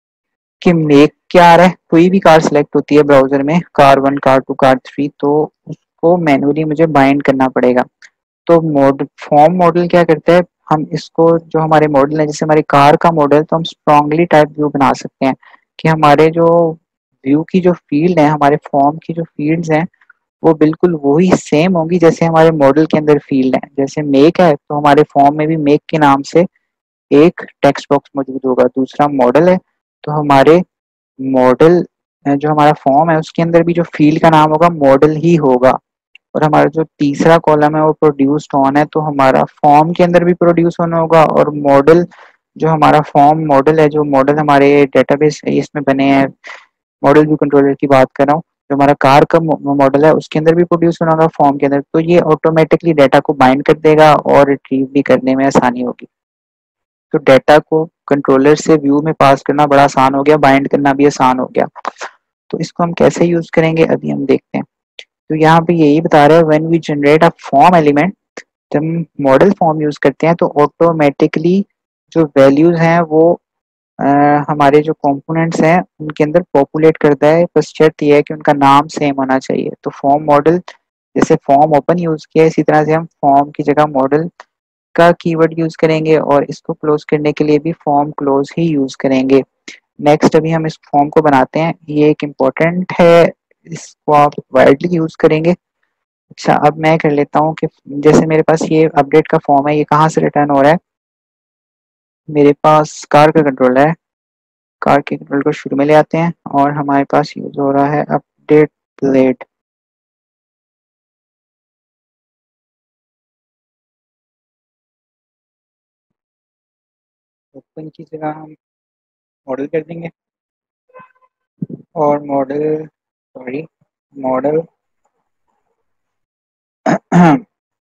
Speaker 1: कि मेक क्या आ रहा है। कोई भी कार सिलेक्ट होती है ब्राउजर में, car one, car two, car three, तो उसको मैन्युअली मुझे बाइंड करना पड़ेगा। तो मॉडल फॉर्म मॉडल क्या करता है, हम इसको जो हमारे मॉडल है, जैसे हमारी कार का मॉडल, तो हम स्ट्रांगली टाइप व्यू बना सकते हैं कि हमारे जो व्यू की जो फील्ड है, हमारे फॉर्म की जो फील्ड्स हैं, वो बिल्कुल वही सेम होगी जैसे हमारे मॉडल के अंदर फील्ड है। जैसे मेक है तो हमारे फॉर्म में भी मेक के नाम से एक टेक्स्ट बॉक्स मौजूद होगा। दूसरा मॉडल है तो हमारे मॉडल जो हमारा फॉर्म है उसके अंदर भी जो फील्ड का नाम होगा मॉडल ही होगा। और हमारा जो तीसरा कॉलम है वो प्रोड्यूस्ड ऑन है, तो हमारा फॉर्म के अंदर भी प्रोड्यूस ऑन होगा। और मॉडल जो हमारा फॉर्म मॉडल है, जो मॉडल हमारे डेटाबेस इसमें बने हैं, मॉडल व्यू कंट्रोलर की बात कर रहा हूँ, जो हमारा कार का मॉडल है उसके अंदर भी प्रोड्यूस होना होगा फॉर्म के अंदर, तो ये ऑटोमेटिकली डाटा को बाइंड कर देगा और रिट्रीव भी करने में आसानी होगी। तो डाटा को कंट्रोलर से व्यू में पास करना बड़ा आसान हो गया, बाइंड करना भी आसान हो गया। तो इसको हम कैसे यूज करेंगे अभी हम देखते हैं। तो यहाँ पे यही बता रहा है, when we generate a form element, जब हम मॉडल फॉर्म यूज करते हैं तो ऑटोमेटिकली जो वैल्यूज हैं वो आ, हमारे जो कंपोनेंट्स हैं उनके अंदर पॉपुलेट करता है। बस शर्त ये है कि उनका नाम सेम होना चाहिए। तो फॉर्म मॉडल, जैसे फॉर्म ओपन यूज किया इसी तरह से हम फॉर्म की जगह मॉडल का कीवर्ड यूज करेंगे और इसको क्लोज करने के लिए भी फॉर्म क्लोज ही यूज करेंगे। नेक्स्ट अभी हम इस फॉर्म को बनाते हैं, ये एक इम्पोर्टेंट है, इसको आप वाइडली यूज करेंगे। अच्छा, अब मैं कर लेता हूँ कि जैसे मेरे पास ये अपडेट का फॉर्म है, ये कहाँ से रिटर्न हो रहा है, मेरे पास कार का कंट्रोल है। कार के कंट्रोल को शुरू में ले आते हैं और हमारे पास यूज हो रहा है अपडेट लेट। ओपन की जगह हम मॉडल कर देंगे और मॉडल सॉरी मॉडल अब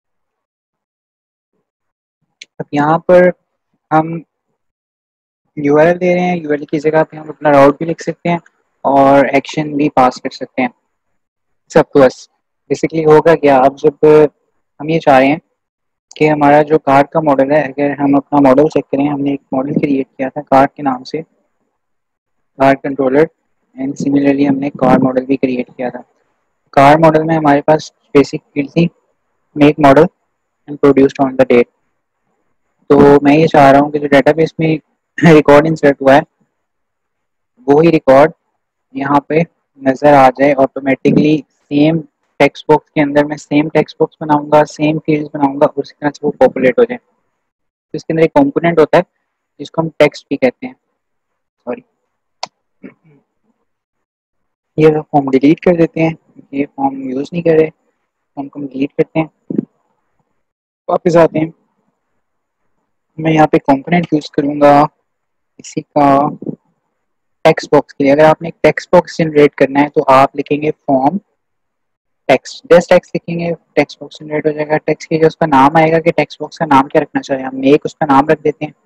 Speaker 1: यहाँ पर हम यूआरएल दे रहे हैं, यूआरएल की जगह पे हम अपना राउट भी लिख सकते हैं और एक्शन भी पास कर सकते हैं। सब तो बस बेसिकली होगा क्या, अब जब हम ये चाह रहे हैं कि हमारा जो कार का मॉडल है, अगर हम अपना मॉडल चेक करें, हमने एक मॉडल क्रिएट किया था कार के नाम से, कार कंट्रोलर, एंड सिमिलरली हमने कार मॉडल भी क्रिएट किया था। कार मॉडल में हमारे पास बेसिक फील्ड थी make model and produced on the date. तो मैं ये चाह रहा हूँ कि जो डेटाबेस में रिकॉर्ड इंसर्ट हुआ है वो ही रिकॉर्ड यहाँ पे नज़र आ जाए ऑटोमेटिकली। सेम टेक्स्ट बॉक्स के अंदर मैं सेम टेक्स्ट बॉक्स बनाऊंगा, सेम फील्ड्स बनाऊंगा और उसी तरह से वो पॉपुलेट हो जाए। तो इसके अंदर एक कंपोनेंट होता है जिसको हम टेक्स्ट भी कहते हैं। सॉरी, ये फॉर्म डिलीट कर देते हैं, ये फॉर्म यूज़ नहीं कर रहे, फॉर्म को डिलीट करते हैं, वापस आते हैं। मैं यहाँ पे कंपोनेंट यूज़ करूँगा इसी का टेक्स्ट बॉक्स के लिए। अगर आपने एक टेक्स्ट बॉक्स जनरेट करना है तो आप लिखेंगे फॉर्म टेक्स्ट, जस्ट टेक्स्ट लिखेंगे, टेक्स्ट बॉक्स जनरेट हो जाएगा। टेक्स्ट के जो उसका नाम आएगा कि टेक्स्ट बॉक्स का नाम क्या रखना चाहिए, हम मेक उसका नाम रख देते हैं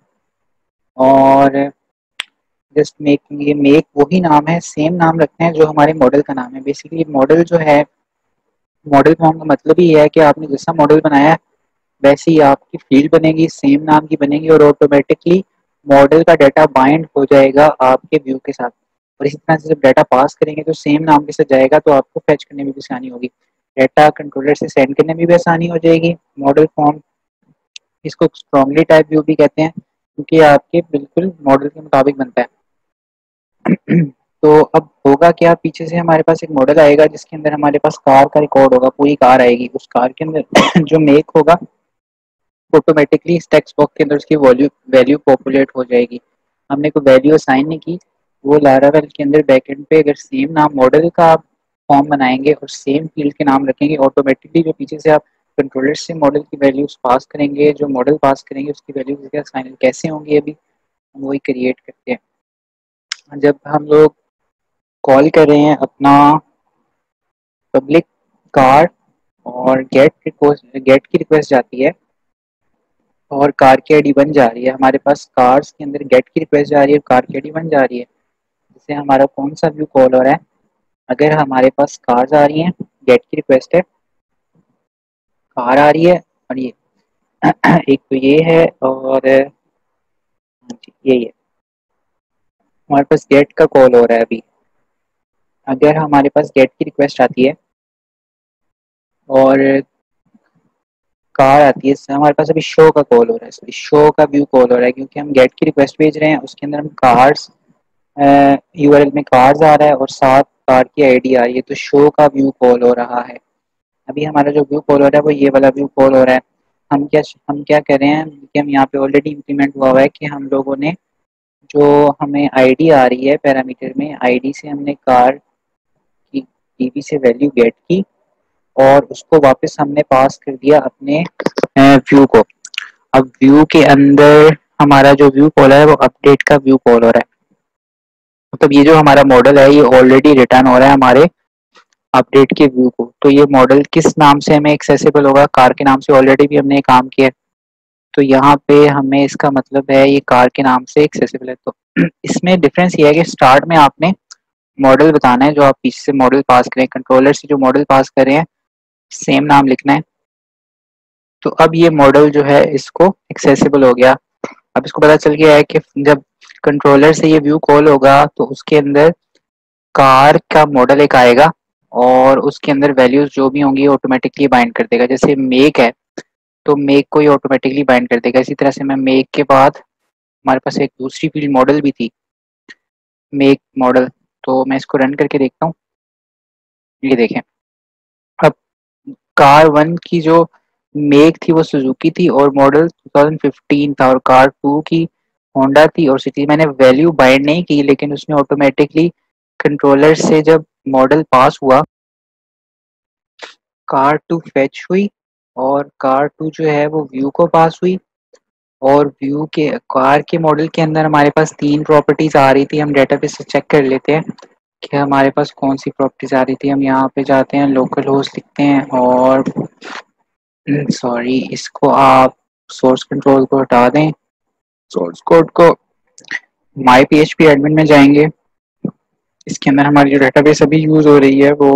Speaker 1: और जस्ट मेक, ये मेक वही नाम है, सेम नाम रखते हैं जो हमारे मॉडल का नाम है। बेसिकली मॉडल जो है, मॉडल फॉर्म का मतलब ही है कि आपने जैसा मॉडल बनाया है वैसे ही आपकी फील्ड बनेगी, सेम नाम की बनेगी और ऑटोमेटिकली मॉडल का डाटा बाइंड हो जाएगा आपके व्यू के साथ। और इसी तरह से जब डाटा पास करेंगे तो सेम नाम के साथ जाएगा, तो आपको फैच करने में भी आसानी होगी, डाटा कंट्रोलर से सेंड करने में भी आसानी हो जाएगी। मॉडल फॉर्म, इसको स्ट्रांगली टाइप व्यू भी कहते हैं क्योंकि आपके बिल्कुल मॉडल के मुताबिक बनता है। तो अब होगा क्या, पीछे से हमारे पास एक मॉडल आएगा जिसके अंदर हमारे पास कार का रिकॉर्ड होगा, पूरी कार आएगी। उस कार के अंदर जो मेक होगा ऑटोमेटिकली इस टेक्स्ट बॉक्स के अंदर उसकी वैल्यू वैल्यू पॉपुलेट हो जाएगी। हमने कोई वैल्यू असाइन नहीं की, वो लारावेल के अंदर बैकएंड पे अगर सेम नाम मॉडल का आप फॉर्म बनाएंगे और सेम फील्ड के नाम रखेंगे, ऑटोमेटिकली जो पीछे से आप कंट्रोलर से मॉडल की वैल्यूज पास करेंगे, जो मॉडल पास करेंगे उसकी वैल्यूज असाइन कैसे होंगी अभी हम वही क्रिएट करते हैं। जब हम लोग कॉल कर रहे हैं अपना पब्लिक कार और गेट रिक्वेस्ट, गेट की रिक्वेस्ट जाती है और कार की आईडी बन जा रही है, हमारे पास कार्स के अंदर गेट की रिक्वेस्ट जा रही है, कार की आईडी बन जा रही है। जैसे हमारा कौन सा व्यू कॉल हो रहा है, अगर हमारे पास कार्स आ रही हैं, गेट की रिक्वेस्ट है, कार आ रही है और ये एक तो ये है और ये है, हमारे पास गेट का कॉल हो रहा है अभी। अगर हमारे पास गेट की रिक्वेस्ट आती है और कार आती है, हमारे पास अभी शो का कॉल हो रहा है, सॉरी शो का व्यू कॉल हो रहा है, क्योंकि हम गेट की रिक्वेस्ट भेज रहे हैं, उसके अंदर हम कार्स यूआरएल में कार्स आ रहा है और साथ कार की आईडी आ रही है, तो शो का व्यू कॉल हो रहा है। अभी हमारा जो व्यू कॉल हो रहा है वो ये वाला व्यू कॉल हो रहा है। हम क्या हम क्या कर रहे हैं कि हम यहाँ पे ऑलरेडी इंप्लीमेंट हुआ हुआ है कि हम लोगों ने जो हमें आईडी आ रही है पैरामीटर में, आईडी से हमने कार की डीबी से वैल्यू गेट की और उसको वापस हमने पास कर दिया अपने व्यू को। अब व्यू के अंदर हमारा जो व्यू कॉल है वो अपडेट का व्यू कॉल हो रहा है। मतलब ये जो हमारा मॉडल है ये ऑलरेडी रिटर्न हो रहा है हमारे अपडेट के व्यू को। तो ये मॉडल किस नाम से हमें एक्सेसिबल होगा? कार के नाम से ऑलरेडी भी हमने काम किया है, तो यहाँ पे हमें इसका मतलब है ये कार के नाम से एक्सेसिबल है। तो इसमें डिफरेंस ये है कि स्टार्ट में आपने मॉडल बताना है, जो आप पीछे से मॉडल पास करें, कंट्रोलर से जो मॉडल पास कर रहे हैं सेम नाम लिखना है। तो अब ये मॉडल जो है इसको एक्सेसिबल हो गया। अब इसको पता चल गया है कि जब कंट्रोलर से ये व्यू कॉल होगा तो उसके अंदर कार का मॉडल एक आएगा और उसके अंदर वैल्यूज जो भी होंगी ऑटोमेटिकली बाइंड कर देगा। जैसे मेक है तो मेक को ही ऑटोमेटिकली बाइंड कर देगा। इसी तरह से मैं मेक के बाद हमारे पास एक दूसरी फील्ड मॉडल भी थी, मेक मॉडल, तो मैं इसको रन करके देखता हूँ। ये देखें, अब कार वन की जो मेक थी वो सुजुकी थी और मॉडल टू थाउजेंड फिफ्टीन था, और कार टू की होंडा थी और सिटी। मैंने वैल्यू बाइंड नहीं की लेकिन उसने ऑटोमेटिकली कंट्रोलर से जब मॉडल पास हुआ, कार टू फेच हुई और कार टू जो है वो व्यू को पास हुई। और व्यू के कार के मॉडल के अंदर हमारे पास तीन प्रॉपर्टीज आ रही थी। हम डेटाबेस से चेक कर लेते हैं कि हमारे पास कौन सी प्रॉपर्टीज आ रही थी। हम यहाँ पे जाते हैं, लोकल होस्ट लिखते हैं और सॉरी इसको आप सोर्स कंट्रोल को हटा दें, सोर्स कोड को my P H P admin में जाएंगे। इसके अंदर हमारी जो डेटाबेस अभी यूज हो रही है वो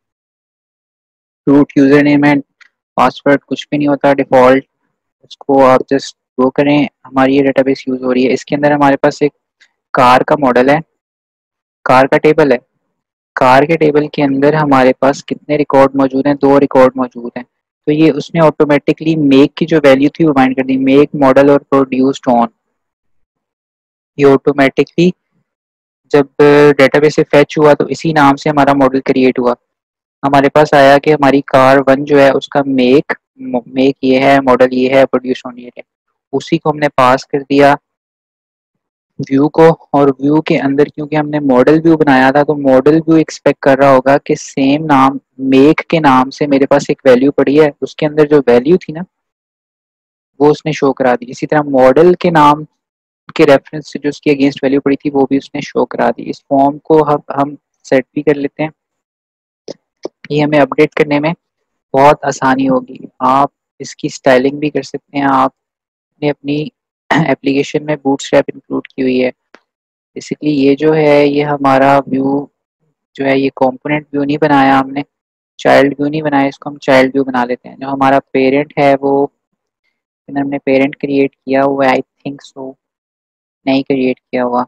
Speaker 1: root user name and password कुछ भी नहीं होता डिफॉल्ट, उसको आप जस्ट वो करें। हमारी ये डेटाबेस यूज हो रही है, इसके अंदर हमारे पास एक कार का मॉडल है, कार का टेबल है। कार के टेबल के अंदर हमारे पास कितने रिकॉर्ड मौजूद हैं? दो रिकॉर्ड मौजूद हैं। तो ये उसने ऑटोमेटिकली मेक की जो वैल्यू थी वो बाइंड कर दी, मेक मॉडल और प्रोड्यूस्ड ऑन। ये ऑटोमेटिकली जब डेटाबेस से फैच हुआ तो इसी नाम से हमारा मॉडल क्रिएट हुआ। हमारे पास आया कि हमारी कार वन जो है उसका मेक मेक ये है, मॉडल ये है, प्रोड्यूस ऑन ये है। उसी को हमने पास कर दिया व्यू को, और व्यू के अंदर क्योंकि हमने मॉडल व्यू बनाया था तो मॉडल व्यू एक्सपेक्ट कर रहा होगा कि सेम नाम मेक के नाम से मेरे पास एक वैल्यू पड़ी है, उसके अंदर जो वैल्यू थी ना वो उसने शो करा दी। इसी तरह मॉडल के नाम के रेफरेंस से जो उसकी अगेंस्ट वैल्यू पड़ी थी वो भी उसने शो करा दी। इस फॉर्म को हम हम सेट भी कर लेते हैं, ये हमें अपडेट करने में बहुत आसानी होगी। आप इसकी स्टाइलिंग भी कर सकते हैं, आपने अपनी एप्लीकेशन में बूटस्ट्रैप इंक्लूड की हुई है। बेसिकली ये जो है ये हमारा व्यू जो है ये कंपोनेंट व्यू नहीं बनाया हमने, चाइल्ड व्यू नहीं बनाया, इसको हम चाइल्ड व्यू बना लेते हैं। जो हमारा पेरेंट है वो हमने पेरेंट क्रिएट किया हुआ है, आई थिंक सो नहीं क्रिएट किया हुआ,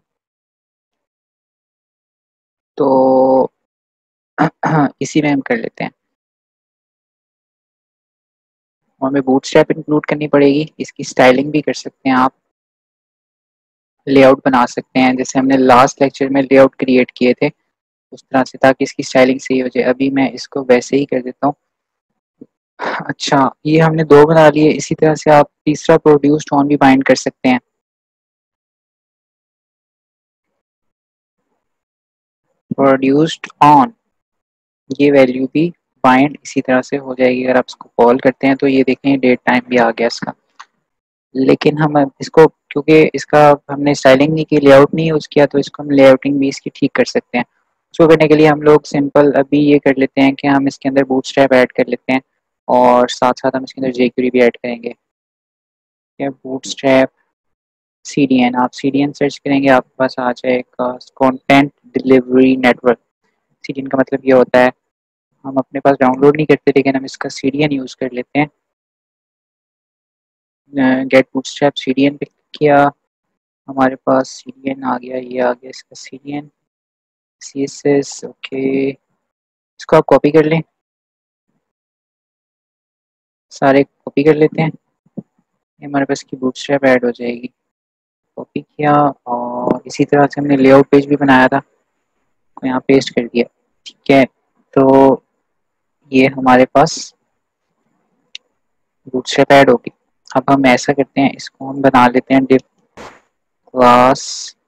Speaker 1: तो इसी में हम कर लेते हैं। और हमें बूटस्ट्रैप इंक्लूड करनी पड़ेगी, इसकी स्टाइलिंग भी कर सकते हैं आप, लेआउट बना सकते हैं जैसे हमने लास्ट लेक्चर में लेआउट क्रिएट किए थे उस तरह से, ताकि इसकी स्टाइलिंग सही हो जाए। अभी मैं इसको वैसे ही कर देता हूँ। अच्छा, ये हमने दो बना लिए। इसी तरह से आप तीसरा प्रोड्यूस्ड ऑन भी बाइंड कर सकते हैं। प्रोड्यूस्ड ऑन ये वैल्यू भी बाइंड इसी तरह से हो जाएगी। अगर आप इसको कॉल करते हैं तो ये देखें डेट टाइम भी आ गया इसका। लेकिन हम इसको क्योंकि इसका हमने स्टाइलिंग नहीं की, लेआउट नहीं यूज़ किया, तो इसको हम लेआउटिंग भी इसकी ठीक कर सकते हैं। उसको करने के लिए हम लोग सिंपल अभी ये कर लेते हैं कि हम इसके अंदर बूटस्ट्रैप ऐड कर लेते हैं और साथ साथ हम इसके अंदर जेक्यूरी भी ऐड करेंगे। बूटस्ट्रैप सी डी एन, आप सी डी एन सर्च करेंगे आपके पास आ जाएगा content delivery network. C D N का मतलब ये होता है, हम अपने पास डाउनलोड नहीं करते लेकिन हम इसका सी डी एन यूज़ कर लेते हैं। Get bootstrap C D N पे किया, हमारे पास सी डी एन आ गया, ये आ गया इसका C D N C S S. Okay, इसको आप कॉपी कर लें सारे कॉपी कर लेते हैं, ये हमारे पास की बूटस्ट्रैप ऐड हो जाएगी। कॉपी किया और इसी तरह से हमने लेआउट पेज भी बनाया था, तो यहाँ पेस्ट कर दिया। ठीक है, तो ये हमारे पास बूटस्ट्रैप ऐड होगी। अब हम ऐसा करते हैं, इसको हम बना लेते हैं डिव क्लास,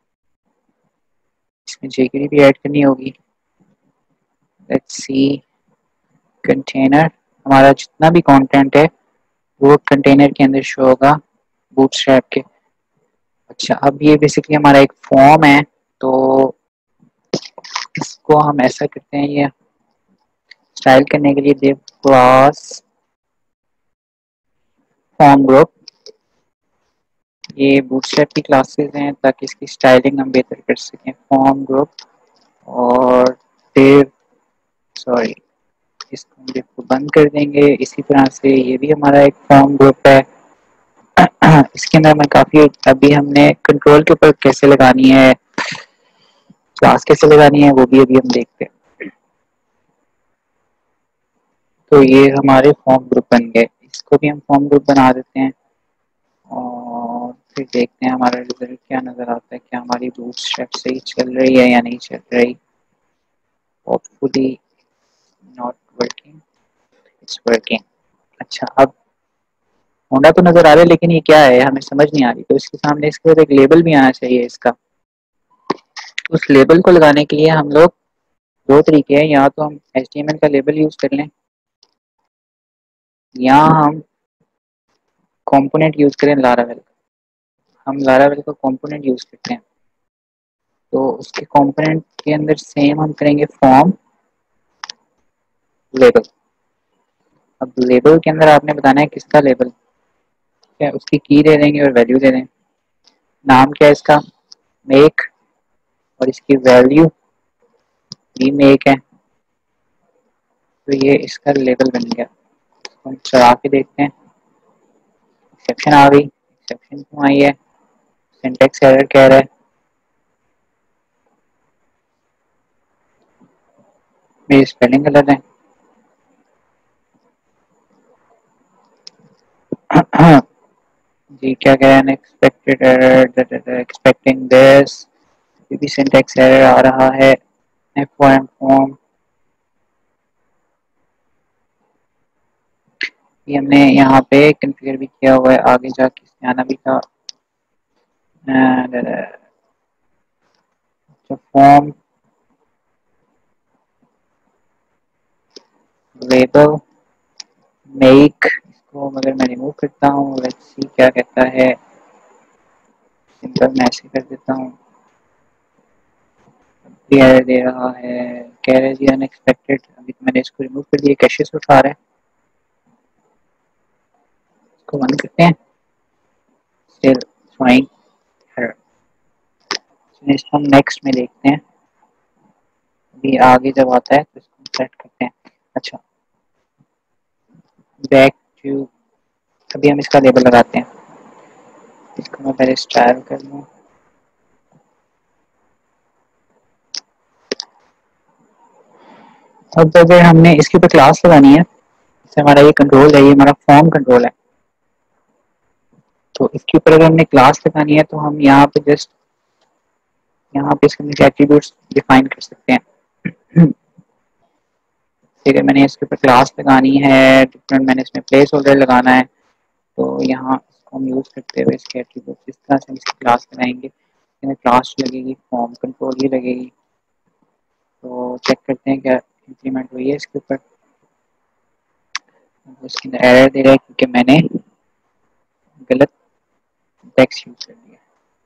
Speaker 1: इसमें जेक्वेरी भी ऐड करनी होगी। लेट्स सी, कंटेनर, हमारा जितना भी कंटेंट है वो कंटेनर के अंदर शो होगा बूटस्ट्रैप के। अच्छा, अब ये बेसिकली हमारा एक फॉर्म है, तो इसको हम ऐसा करते हैं, ये स्टाइल करने के लिए div क्लास फॉर्म ग्रुप, ये बूटस्ट्रैप की क्लासेस हैं ताकि इसकी स्टाइलिंग हम बेहतर कर सकें। फॉर्म ग्रुप और div, सॉरी इसको div को बंद कर देंगे। इसी तरह से ये भी हमारा एक फॉर्म ग्रुप है। इसके अंदर हमें काफी, अभी हमने कंट्रोल के ऊपर कैसे लगानी है, क्लास कैसे लगानी है, वो भी अभी हम देखते हैं। तो ये हमारे फॉर्म ग्रुप बन गए, इसको भी हम फॉर्म ग्रुप बना देते हैं और फिर देखते हैं हमारा रिजल्ट क्या नजर आता है, क्या हमारी बूटस्ट्रैप सही चल रही है या नहीं चल रही। Hopefully not working, it's working. अच्छा, अब होना तो नजर आ रहा है, लेकिन ये क्या है हमें समझ नहीं आ रही, तो इसके सामने इसके बाद एक लेबल भी आना चाहिए इसका। उस लेबल को लगाने के लिए हम लोग, दो तरीके हैं, या तो हम एच टी एम एल का लेबल यूज कर लें या हम कंपोनेंट यूज करें लारावेल का। हम लारावेल का कंपोनेंट यूज करते हैं, तो उसके कंपोनेंट के अंदर सेम हम करेंगे फॉर्म लेबल। अब लेबल के अंदर आपने बताना है किसका लेबल, क्या उसकी की दे देंगे और वैल्यू दे देंगे। नाम क्या है इसका, मेक, और इसकी वैल्यू भी मेक है, तो ये इसका लेबल बन गया। हम चला के देखते हैं, एक्सेप्शन आ गई। एक्सेप्शन क्यों आई है, सिंटैक्स एरर कह रहा है, मेरी स्पेलिंग गलत है। जी क्या कह रहे हैं, अनएक्सपेक्टेड एरर, एक्सपेक्टिंग दिस, ये भी सिंटैक्स एरर आ रहा है। एफ ओ एम फॉर्म, ये हमने यहाँ पे कॉन्फ़िगर भी किया हुआ है, आगे जाके इसमें आना भी था। फॉर्म लेबल मेक, इसको अगर मैं रिमूव करता हूँ, लेट्स सी क्या कहता है, सिंपल मैं ऐसे कर देता हूँ, एरर दे रहा है, कह रहे जी अनएक्सपेक्टेड। अभी तो मैंने इसको रिमूव कर दिया, कैशे से उठा रहा है, इसको बंद करते हैं। स्टिल शोइंग एरर, इसको हम नेक्स्ट में देखते हैं, अभी आगे जब आता है तो इसको सेट करते हैं। अच्छा, बैक टू, अभी हम इसका लेबल लगाते हैं, इसको मैं पहले स्टाइल कर लूँ। अब अगर हमने इसके ऊपर क्लास लगानी है, जैसे हमारा ये कंट्रोल है, ये हमारा फॉर्म कंट्रोल है, तो इसके ऊपर अगर हमने क्लास लगानी है तो हम यहाँ पे जस्ट यहाँ पे इसके नीचे एट्रीब्यूट्स डिफाइन कर सकते हैं। अगर मैंने इसके ऊपर क्लास लगानी है, डिफरेंट मैंने इसमें प्लेस होल्डर लगाना है, तो यहाँ इसको हम यूज करते हुए इसके एट्रीब्यूट्स इस तरह से हम इसकी क्लास लगाएंगे। क्लास लगेगी, फॉर्म कंट्रोल ही लगेगी, तो चेक करते हैं क्या इंप्लीमेंट हुई है इसके ऊपर। इसके अंदर एरर दे रहा है क्योंकि मैंने गलत टेक्स्ट यूज कर दिया।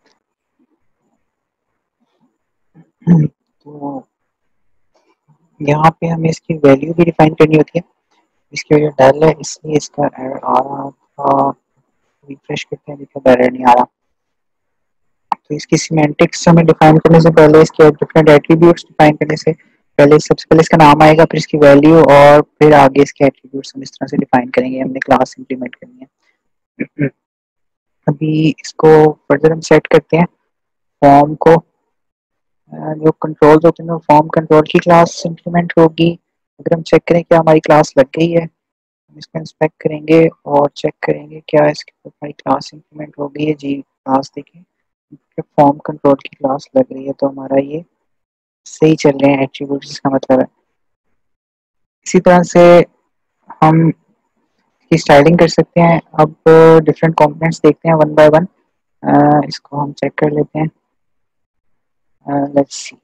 Speaker 1: तो यहाँ पे हमें इसकी वैल्यू भी डिफाइन करनी होती है, इसकी वजह डल है इसलिए इसका एरर आ रहा था। रिफ्रेश करते हैं, देखो एरर नहीं आ रहा। तो इसकी सिमेंटिक्स हमें डिफाइन करने से पहले, इसके डिफरेंट एट्रीब्यूट्स डिफाइन करने से पहले, सबसे पहले इसका नाम आएगा, फिर इसकी वैल्यू, और फिर आगे इसके एट्रीब्यूट्स हम इस तरह से डिफाइन करेंगे। हमने क्लास इंप्लीमेंट करनी है। अभी इसको फर्दर हम सेट करते हैं फॉर्म को, जो कंट्रोल होते हैं फॉर्म कंट्रोल की क्लास इंप्लीमेंट होगी। अगर हम चेक करें क्या हमारी क्लास लग गई है, इसको इंस्पेक्ट करेंगे और चेक करेंगे क्या इसके ऊपर हमारी क्लास इंप्लीमेंट हो गई है। जी क्लास देखिए फॉर्म कंट्रोल की क्लास लग रही है, तो हमारा ये सही चल रहे हैं एट्रीब्यूट्स, इसका मतलब है। इसी तरह से हम की स्टाइलिंग कर सकते हैं। अब डिफरेंट कंपोनेंट्स देखते हैं वन बाय वन। इसको हम चेक कर लेते हैं। लेट्स सी,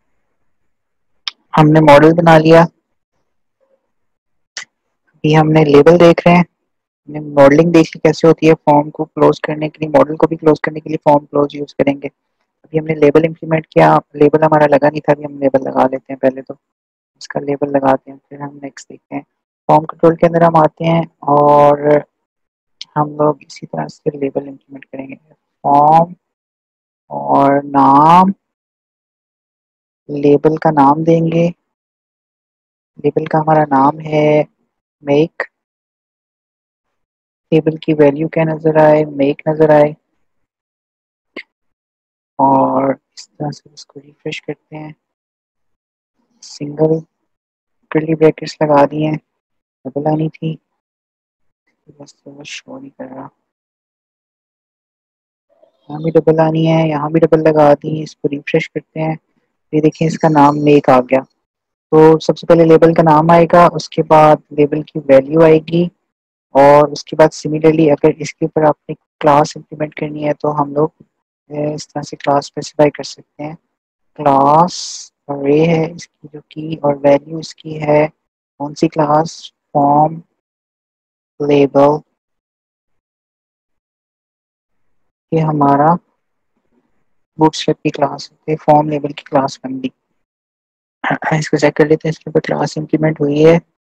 Speaker 1: हमने मॉडल बना लिया। अभी हमने लेबल देख रहे हैं। हमने मॉडलिंग देख ली कैसे होती है। फॉर्म को क्लोज करने के लिए, मॉडल को भी क्लोज करने के लिए फॉर्म क्लोज यूज करेंगे। अभी हमने लेबल इंप्लीमेंट किया। लेबल हमारा लगा नहीं था, अभी हम लेबल लगा लेते हैं। पहले तो इसका लेबल लगाते हैं, फिर हम नेक्स्ट देखते हैं। फॉर्म कंट्रोल के अंदर हम आते हैं और हम लोग इसी तरह से लेबल इंप्लीमेंट करेंगे। फॉर्म और नाम, लेबल का नाम देंगे। लेबल का हमारा नाम है मेक। लेबल की वैल्यू क्या नजर आए, मेक नजर आए। और इस तरह से इसको रिफ्रेश करते हैं। सिंगल कर्ली ब्रैकेट्स लगा दिए हैं, डबल आनी थी, बस तो शो नहीं कर रहा। यहाँ भी डबल आनी है, यहाँ भी डबल लगा दी। इसको रिफ्रेश करते हैं, ये देखिए इसका नाम मेक आ गया। तो सबसे पहले लेबल का नाम आएगा, उसके बाद लेबल की वैल्यू आएगी, और उसके बाद सिमिलरली अगर इसके ऊपर आपने क्लास इंप्लीमेंट करनी है तो हम लोग इस तरह से क्लास स्पेसिफाई कर सकते हैं। क्लास अरे है इसकी जो की, और वैल्यू इसकी है कौन सी क्लास, फॉर्म लेबल। ये हमारा बूटस्ट्रैप की क्लास है, फॉर्म लेबल की क्लास बन गई। इसको चेक कर लेते हैं, इसके ऊपर क्लास इंप्लीमेंट हुई है,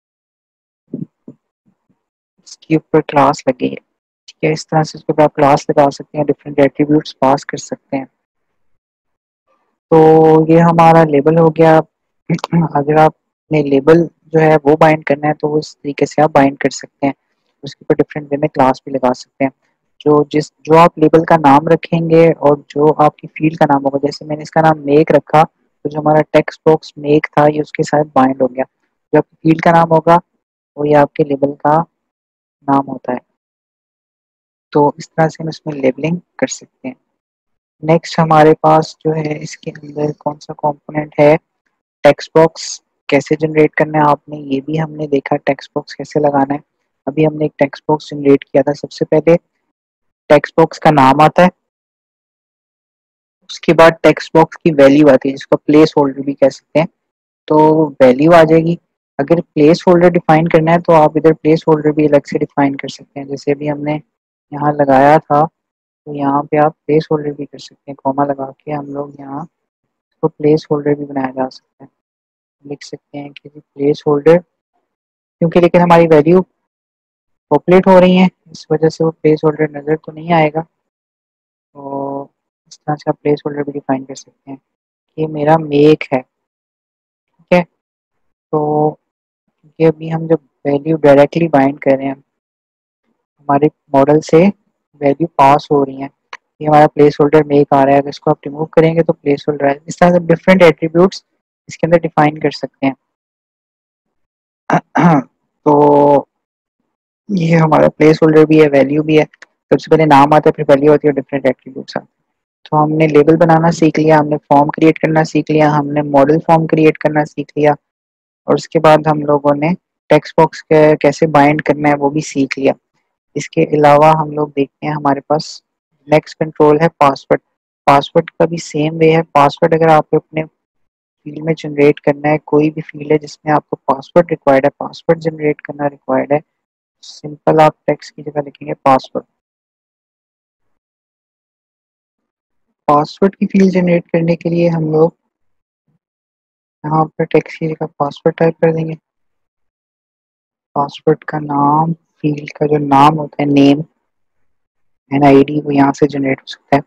Speaker 1: इसके ऊपर क्लास लगी है। ठीक है, इस तरह से इसके ऊपर आप क्लास लगा सकते हैं, डिफरेंट एट्रीब्यूट्स पास कर सकते हैं। तो ये हमारा लेबल हो गया। अगर आपने लेबल जो है वो बाइंड करना है तो उस तरीके से आप बाइंड कर सकते हैं। उसके ऊपर डिफरेंट वे में क्लास भी लगा सकते हैं। जो जिस जो आप लेबल का नाम रखेंगे और जो आपकी फील्ड का नाम होगा, जैसे मैंने इसका नाम मेक रखा, तो जो हमारा टेक्स्ट बॉक्स मेक था ये उसके साथ बाइंड हो गया। जो आपकी फील्ड का नाम होगा वो ये आपके लेबल का नाम होता है। तो इस तरह से हम इसमें लेबलिंग कर सकते हैं। नेक्स्ट हमारे पास जो है इसके अंदर कौन सा कंपोनेंट है, टेक्स्ट बॉक्स कैसे जनरेट करना है आपने ये भी हमने देखा, टेक्स्ट बॉक्स कैसे लगाना है। अभी हमने एक टेक्स्ट बॉक्स जनरेट किया था। सबसे पहले टेक्स्ट बॉक्स का नाम आता है, उसके बाद टेक्स्ट बॉक्स की वैल्यू आती है जिसको प्लेस होल्डर भी कह सकते हैं। तो वैल्यू आ जाएगी। अगर प्लेस होल्डर डिफाइन करना है तो आप इधर प्लेस होल्डर भी अलग से डिफाइन कर सकते हैं। जैसे अभी हमने यहाँ लगाया था, तो यहाँ पे आप प्लेस होल्डर भी कर सकते हैं। कॉमा लगा के हम लोग यहाँ तो प्लेस होल्डर भी बनाया जा सकता है। लिख सकते हैं कि प्लेस होल्डर, क्योंकि लेकिन हमारी वैल्यू पॉपुलेट हो रही है, इस वजह से वो प्लेस होल्डर नज़र तो नहीं आएगा। तो इस तरह से आप प्लेस होल्डर भी डिफाइन कर सकते हैं। ये मेरा मेक है। ठीक है, तो ये अभी हम जब वैल्यू डायरेक्टली बाइंड कर रहे हैं, हमारे मॉडल से वैल्यू पास हो रही है, ये हमारा प्लेस होल्डर मेक आ रहा है। अगर इसको आप रिमूव करेंगे तो प्लेस होल्डर है। इस तरह से डिफरेंट एट्रीब्यूट्स इसके अंदर डिफाइन कर सकते हैं। तो ये हमारा प्लेस होल्डर भी है, वैल्यू भी है। सबसे पहले नाम आता है, फिर वैल्यू आती है, डिफरेंट एट्रीब्यूट्स आते हैं। तो हमने लेबल बनाना सीख लिया, हमने फॉर्म क्रिएट करना सीख लिया, हमने मॉडल फॉर्म क्रिएट करना सीख लिया, और उसके बाद हम लोगों ने टेक्स्ट बॉक्स कैसे बाइंड करना है वो भी सीख लिया। इसके अलावा हम लोग देखते हैं हमारे पास नेक्स्ट कंट्रोल है पासवर्ड। पासवर्ड का भी सेम वे है। पासवर्ड अगर आपको अपने फील्ड में जनरेट करना है, कोई भी फील्ड है जिसमें आपको पासवर्ड रिक्वायर्ड है, पासवर्ड जनरेट करना रिक्वायर्ड है, सिंपल आप टेक्स्ट की जगह लिखेंगे पासवर्ड। पासवर्ड की फील्ड जनरेट करने के लिए हम लोग यहाँ पर टेक्स्ट की जगह पासवर्ड टाइप कर देंगे। पासवर्ड का नाम, फील्ड का जो नाम होता है, नेम एंड आईडी, वो यहाँ से जनरेट हो सकता है।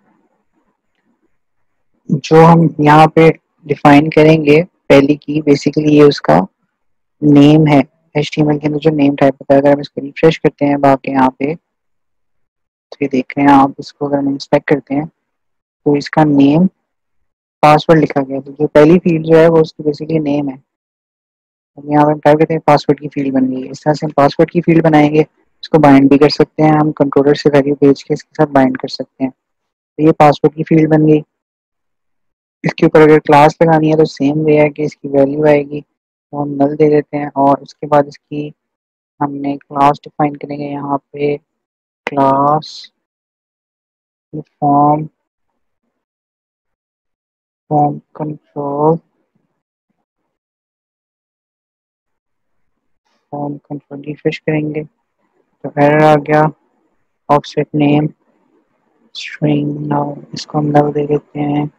Speaker 1: जो हम यहाँ पे डिफाइन करेंगे पहली की, बेसिकली ये उसका नेम है। एचटीएमएल के अंदर जो नेम टाइप होता है, अगर हम इसको रिफ्रेश करते हैं बाकी यहाँ पे, तो ये देख रहे हैं आप, इसको अगर हम इंस्पेक्ट करते हैं तो इसका नेम पासवर्ड लिखा गया। तो जो पहली फील्ड जो है वो उसकी बेसिकली नेम है, यहाँ पर टाइप करते हैं पासवर्ड की फील्ड बन गई। इस तरह से हम पासवर्ड की फील्ड बनाएंगे, इसको बाइंड भी कर सकते हैं, हम कंट्रोलर से वैल्यू भेज के इसके साथ बाइंड कर सकते हैं। तो ये पासवर्ड की फील्ड बन गई। इसके ऊपर अगर क्लास लगानी है तो सेम वे है कि इसकी वैल्यू आएगी, तो हम नल दे देते हैं और उसके बाद इसकी हमने क्लास डिफाइन करेंगे यहाँ पे, class form form control form control refresh करेंगे तो एरर आ गया। ऑफसेट नेम स्ट्रिंग नाउ, इसको हम नल दे देते हैं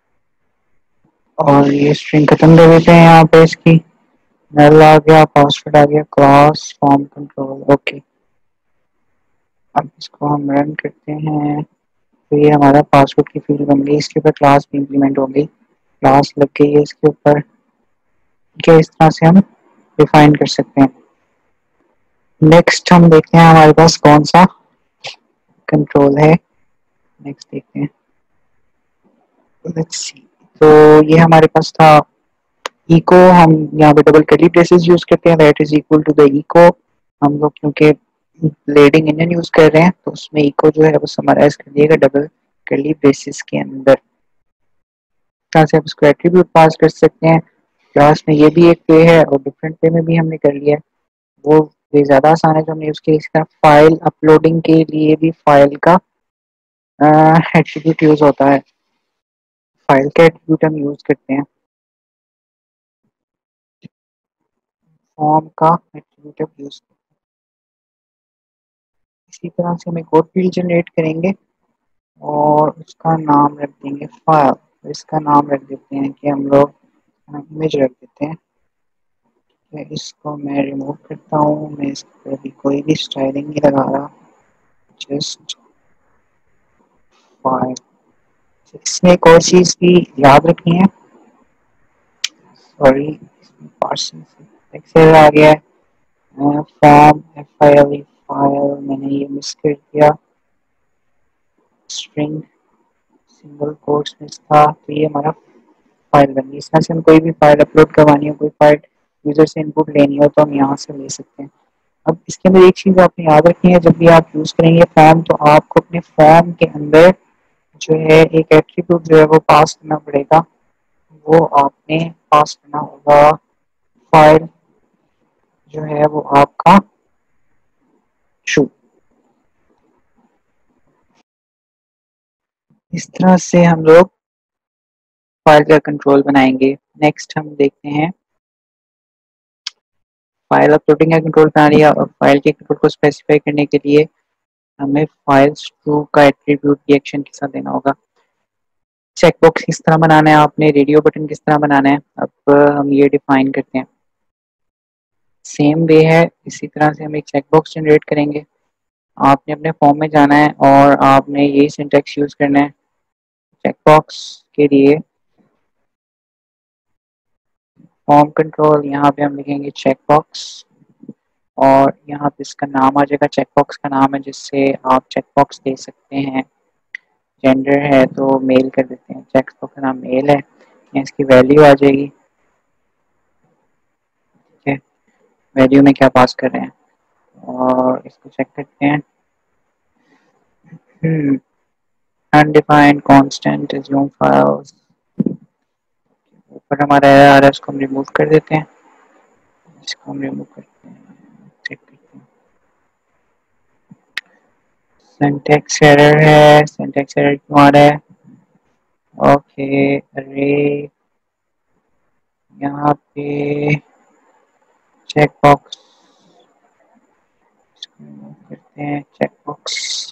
Speaker 1: और ये स्ट्रिंग खत्म कर देते हैं। यहाँ पे इसकी नल आ गया, पासवर्ड आ गया, क्लास फॉर्म कंट्रोल। ओके, अब इसको हम रन करते हैं तो ये हमारा पासवर्ड की फील्ड बन गई, इसके ऊपर क्लास भी इंप्लीमेंट हो गई, क्लास लग गई है इसके ऊपर। ठीक है, इस तरह से हम डिफाइन कर सकते हैं। नेक्स्ट हम देखते हैं हमारे पास कौन सा कंट्रोल है। नेक्स्ट देखते हैं, लेट्स सी। तो ये हमारे पास था इको, हम यहाँ पे डबल कर्ली ब्रेसेस यूज करते हैं, that is equal to the echo. हम लोग क्योंकि लेडिंग इंजन यूज कर रहे हैं तो उसमें इको जो है वो समराइज कर दिएगा डबल कर्ली ब्रेसेस के अंदर। यहाँ से आप इसको एट्रीब्यूट पास कर सकते हैं। क्लास में ये भी एक पे है और डिफरेंट पे में भी हमने कर लिया है, वो वे ज़्यादा आसान है जो हमने यूज़ किया। इस तरह फाइल अपलोडिंग के लिए भी फाइल का एट्रीब्यूट यूज होता है, फाइल का एट्रीब्यूट हम यूज करते हैं, फॉर्म का एट्रीब्यूट हम यूज करते हैं। इसी तरह से हम एक और फील्ड जनरेट करेंगे और उसका नाम रख देंगे फाइल। तो इसका नाम रख देते हैं कि हम लोग इमेज रख देते हैं। मैं इसको मैं रिमूव करता हूँ, मैं इस पर अभी कोई भी स्टाइलिंग नहीं लगा रहा, जस्ट फाइल। इसमें एक और चीज़ भी याद रखनी है, सॉरी पार्सिंग से एक्सेल आ गया है, form F I L file मैंने ये मिस कर दिया, स्ट्रिंग सिंगल कोट्स में था, तो ये हमारा फाइल बन गई। इसमें से हम कोई भी फाइल अपलोड करवानी हो, कोई फाइल यूजर से इनपुट लेनी हो तो हम यहाँ से ले सकते हैं। अब इसके अंदर एक चीज़ आपने याद रखनी है, जब भी आप यूज़ करेंगे फॉर्म तो आपको अपने फॉर्म के अंदर जो है एक एट्रीब्यूट जो है वो पास करना पड़ेगा, वो आपने पास करना होगा फाइल जो है वो आपका शू। इस तरह से हम लोग फाइल का कंट्रोल बनाएंगे। नेक्स्ट हम देखते हैं फाइल अपलोडिंग का कंट्रोल बना लिया और फाइल के कंट्रोल को स्पेसिफाई करने के लिए हमें फाइल्स टू का एट्रीब्यूट रिएक्शन के साथ देना होगा। चेकबॉक्स किस तरह बनाना है आपने, रेडियो बटन किस तरह बनाना है, अब हम ये डिफाइन करते हैं। सेम वे है, इसी तरह से हम एक चेकबॉक्स जनरेट करेंगे। आपने अपने फॉर्म में जाना है और आपने यही सिंटैक्स यूज करना है। चेकबॉक्स के लिए फॉर्म कंट्रोल, यहाँ पे हम लिखेंगे चेकबॉक्स और यहाँ पे इसका नाम आ जाएगा, चेकबॉक्स का नाम है जिससे आप चेकबॉक्स दे सकते हैं। जेंडर है तो मेल कर देते हैं, चेकबॉक्स का नाम मेल है, इसकी वैल्यू आ जाएगी। ठीक है, वैल्यू में क्या पास कर रहे हैं और इसको चेक करते हैं। Hmm undefined constant zoom files, ऊपर हमारा एरर आ रहा है, इसको हम रिमूव कर देते हैं। इसको हम रिमूव करते हैं, चेक करते हैं। सिंटैक्स एरर है, सिंटैक्स एरर क्यों आ रहा है? ओके, अरे यहाँ पे चेक बॉक्स करते हैं, चेक बॉक्स।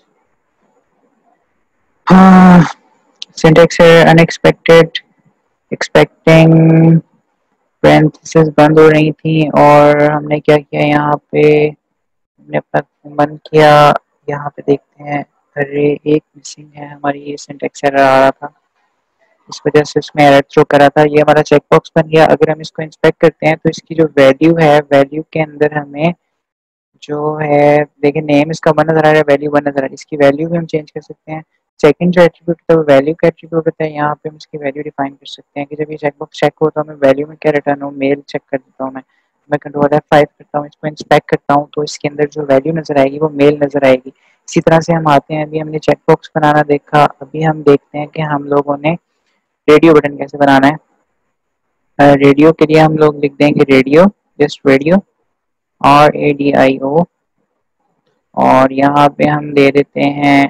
Speaker 1: हाँ, syntax error unexpected, expecting parenthesis बंद हो रही थी और हमने क्या किया यहाँ पे, हमने अपना मन किया, यहाँ पे देखते हैं अरे एक मिसिंग है हमारी, ये सिंटैक्स एरर आ रहा था, इस वजह से उसमें एरर थ्रो करा था। ये हमारा चेक बॉक्स बन गया। अगर हम इसको इंस्पेक्ट करते हैं तो इसकी जो वैल्यू है, वैल्यू के अंदर हमें जो है देखिए नेम इसका वन नजर आ रहा है, वैल्यू वन नजर आ रही है, इसकी वैल्यू भी हम चेंज कर सकते हैं। सेकंड जो एट्रीब्यूट होता है वो वैल्यू का एट्रीब्यूट होता है, यहाँ पे हम इसकी वैल्यू डिफाइन कर सकते हैं कि जब ये चेकबॉक्स चेक हो तो हमें वैल्यू में क्या रिटर्न हो, मेल चेक कर देता हूँ मैं, मैं कंट्रोल एफ फाइव करता हूँ, इसको इंस्पेक्ट करता हूँ तो इसके अंदर जो वैल्यू नजर आएगी वो मेल नजर आएगी। इसी तरह से हम आते हैं, अभी हमने चेक बॉक्स बनाना देखा, अभी हम देखते हैं कि हम लोगों ने रेडियो बटन कैसे बनाना है। रेडियो के लिए हम लोग लिख देंगे radio, just radio, R A D I O, और यहाँ पे हम दे देते हैं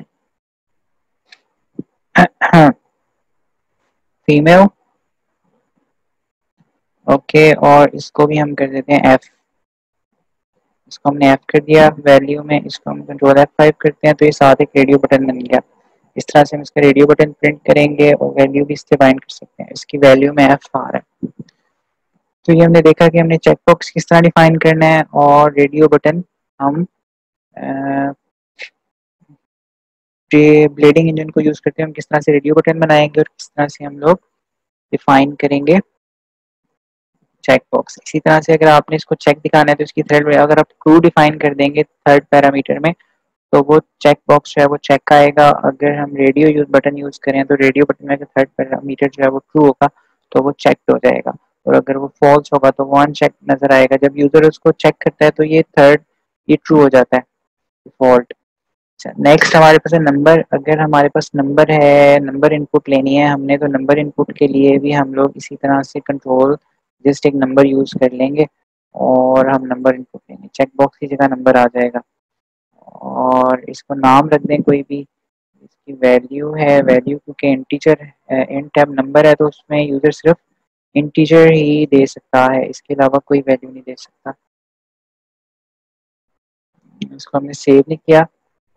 Speaker 1: फीमेल, ओके, और इसको भी हम कर देते हैं एफ, इसको हमने एफ कर दिया वैल्यू में, इसको हम कंट्रोल एफ फाइव करते हैं तो ये साथ एक रेडियो बटन बन गया। इस तरह से हम इसका रेडियो बटन प्रिंट करेंगे और वैल्यू भी इससे बाइंड कर सकते हैं। इसकी वैल्यू में एफ आ रहा है। तो ये हमने देखा कि हमने चेक बॉक्स किस तरह डिफाइन करना है और रेडियो बटन हम ब्लेडिंग इंजन को यूज करते हैं हम किस तरह से रेडियो बटन बनाएंगे और किस तरह से हम लोग डिफाइन करेंगे चेक बॉक्स। इसी तरह से अगर आपने इसको चेक दिखाना है तो इसकी थर्ड, अगर आप क्रू डिफाइन कर देंगे थर्ड पैरामीटर में तो वो चेक बॉक्स जो है वो चेक आएगा। अगर हम रेडियो यूज बटन यूज करें तो रेडियो बटन में थर्ड पैरामीटर जो है वो ट्रू होगा तो वो चेक हो जाएगा, और अगर वो फॉल्स होगा तो वो अनचेक नजर आएगा। जब यूजर उसको चेक करता है तो ये थर्ड ये ट्रू हो जाता है डिफॉल्ट। नेक्स्ट हमारे पास है नंबर। अगर हमारे पास नंबर है, नंबर इनपुट लेनी है हमने, तो नंबर इनपुट के लिए भी हम लोग इसी तरह से कंट्रोल जस्ट एक नंबर यूज कर लेंगे और हम नंबर इनपुट लेंगे, चेक बॉक्स की जगह नंबर आ जाएगा और इसको नाम रख दें कोई भी। इसकी वैल्यू है, वैल्यू क्योंकि इंटीजर इंट टैब नंबर है तो उसमें यूजर सिर्फ इंटीजर ही दे सकता है, इसके अलावा कोई वैल्यू नहीं दे सकता। इसको हमने सेव नहीं किया,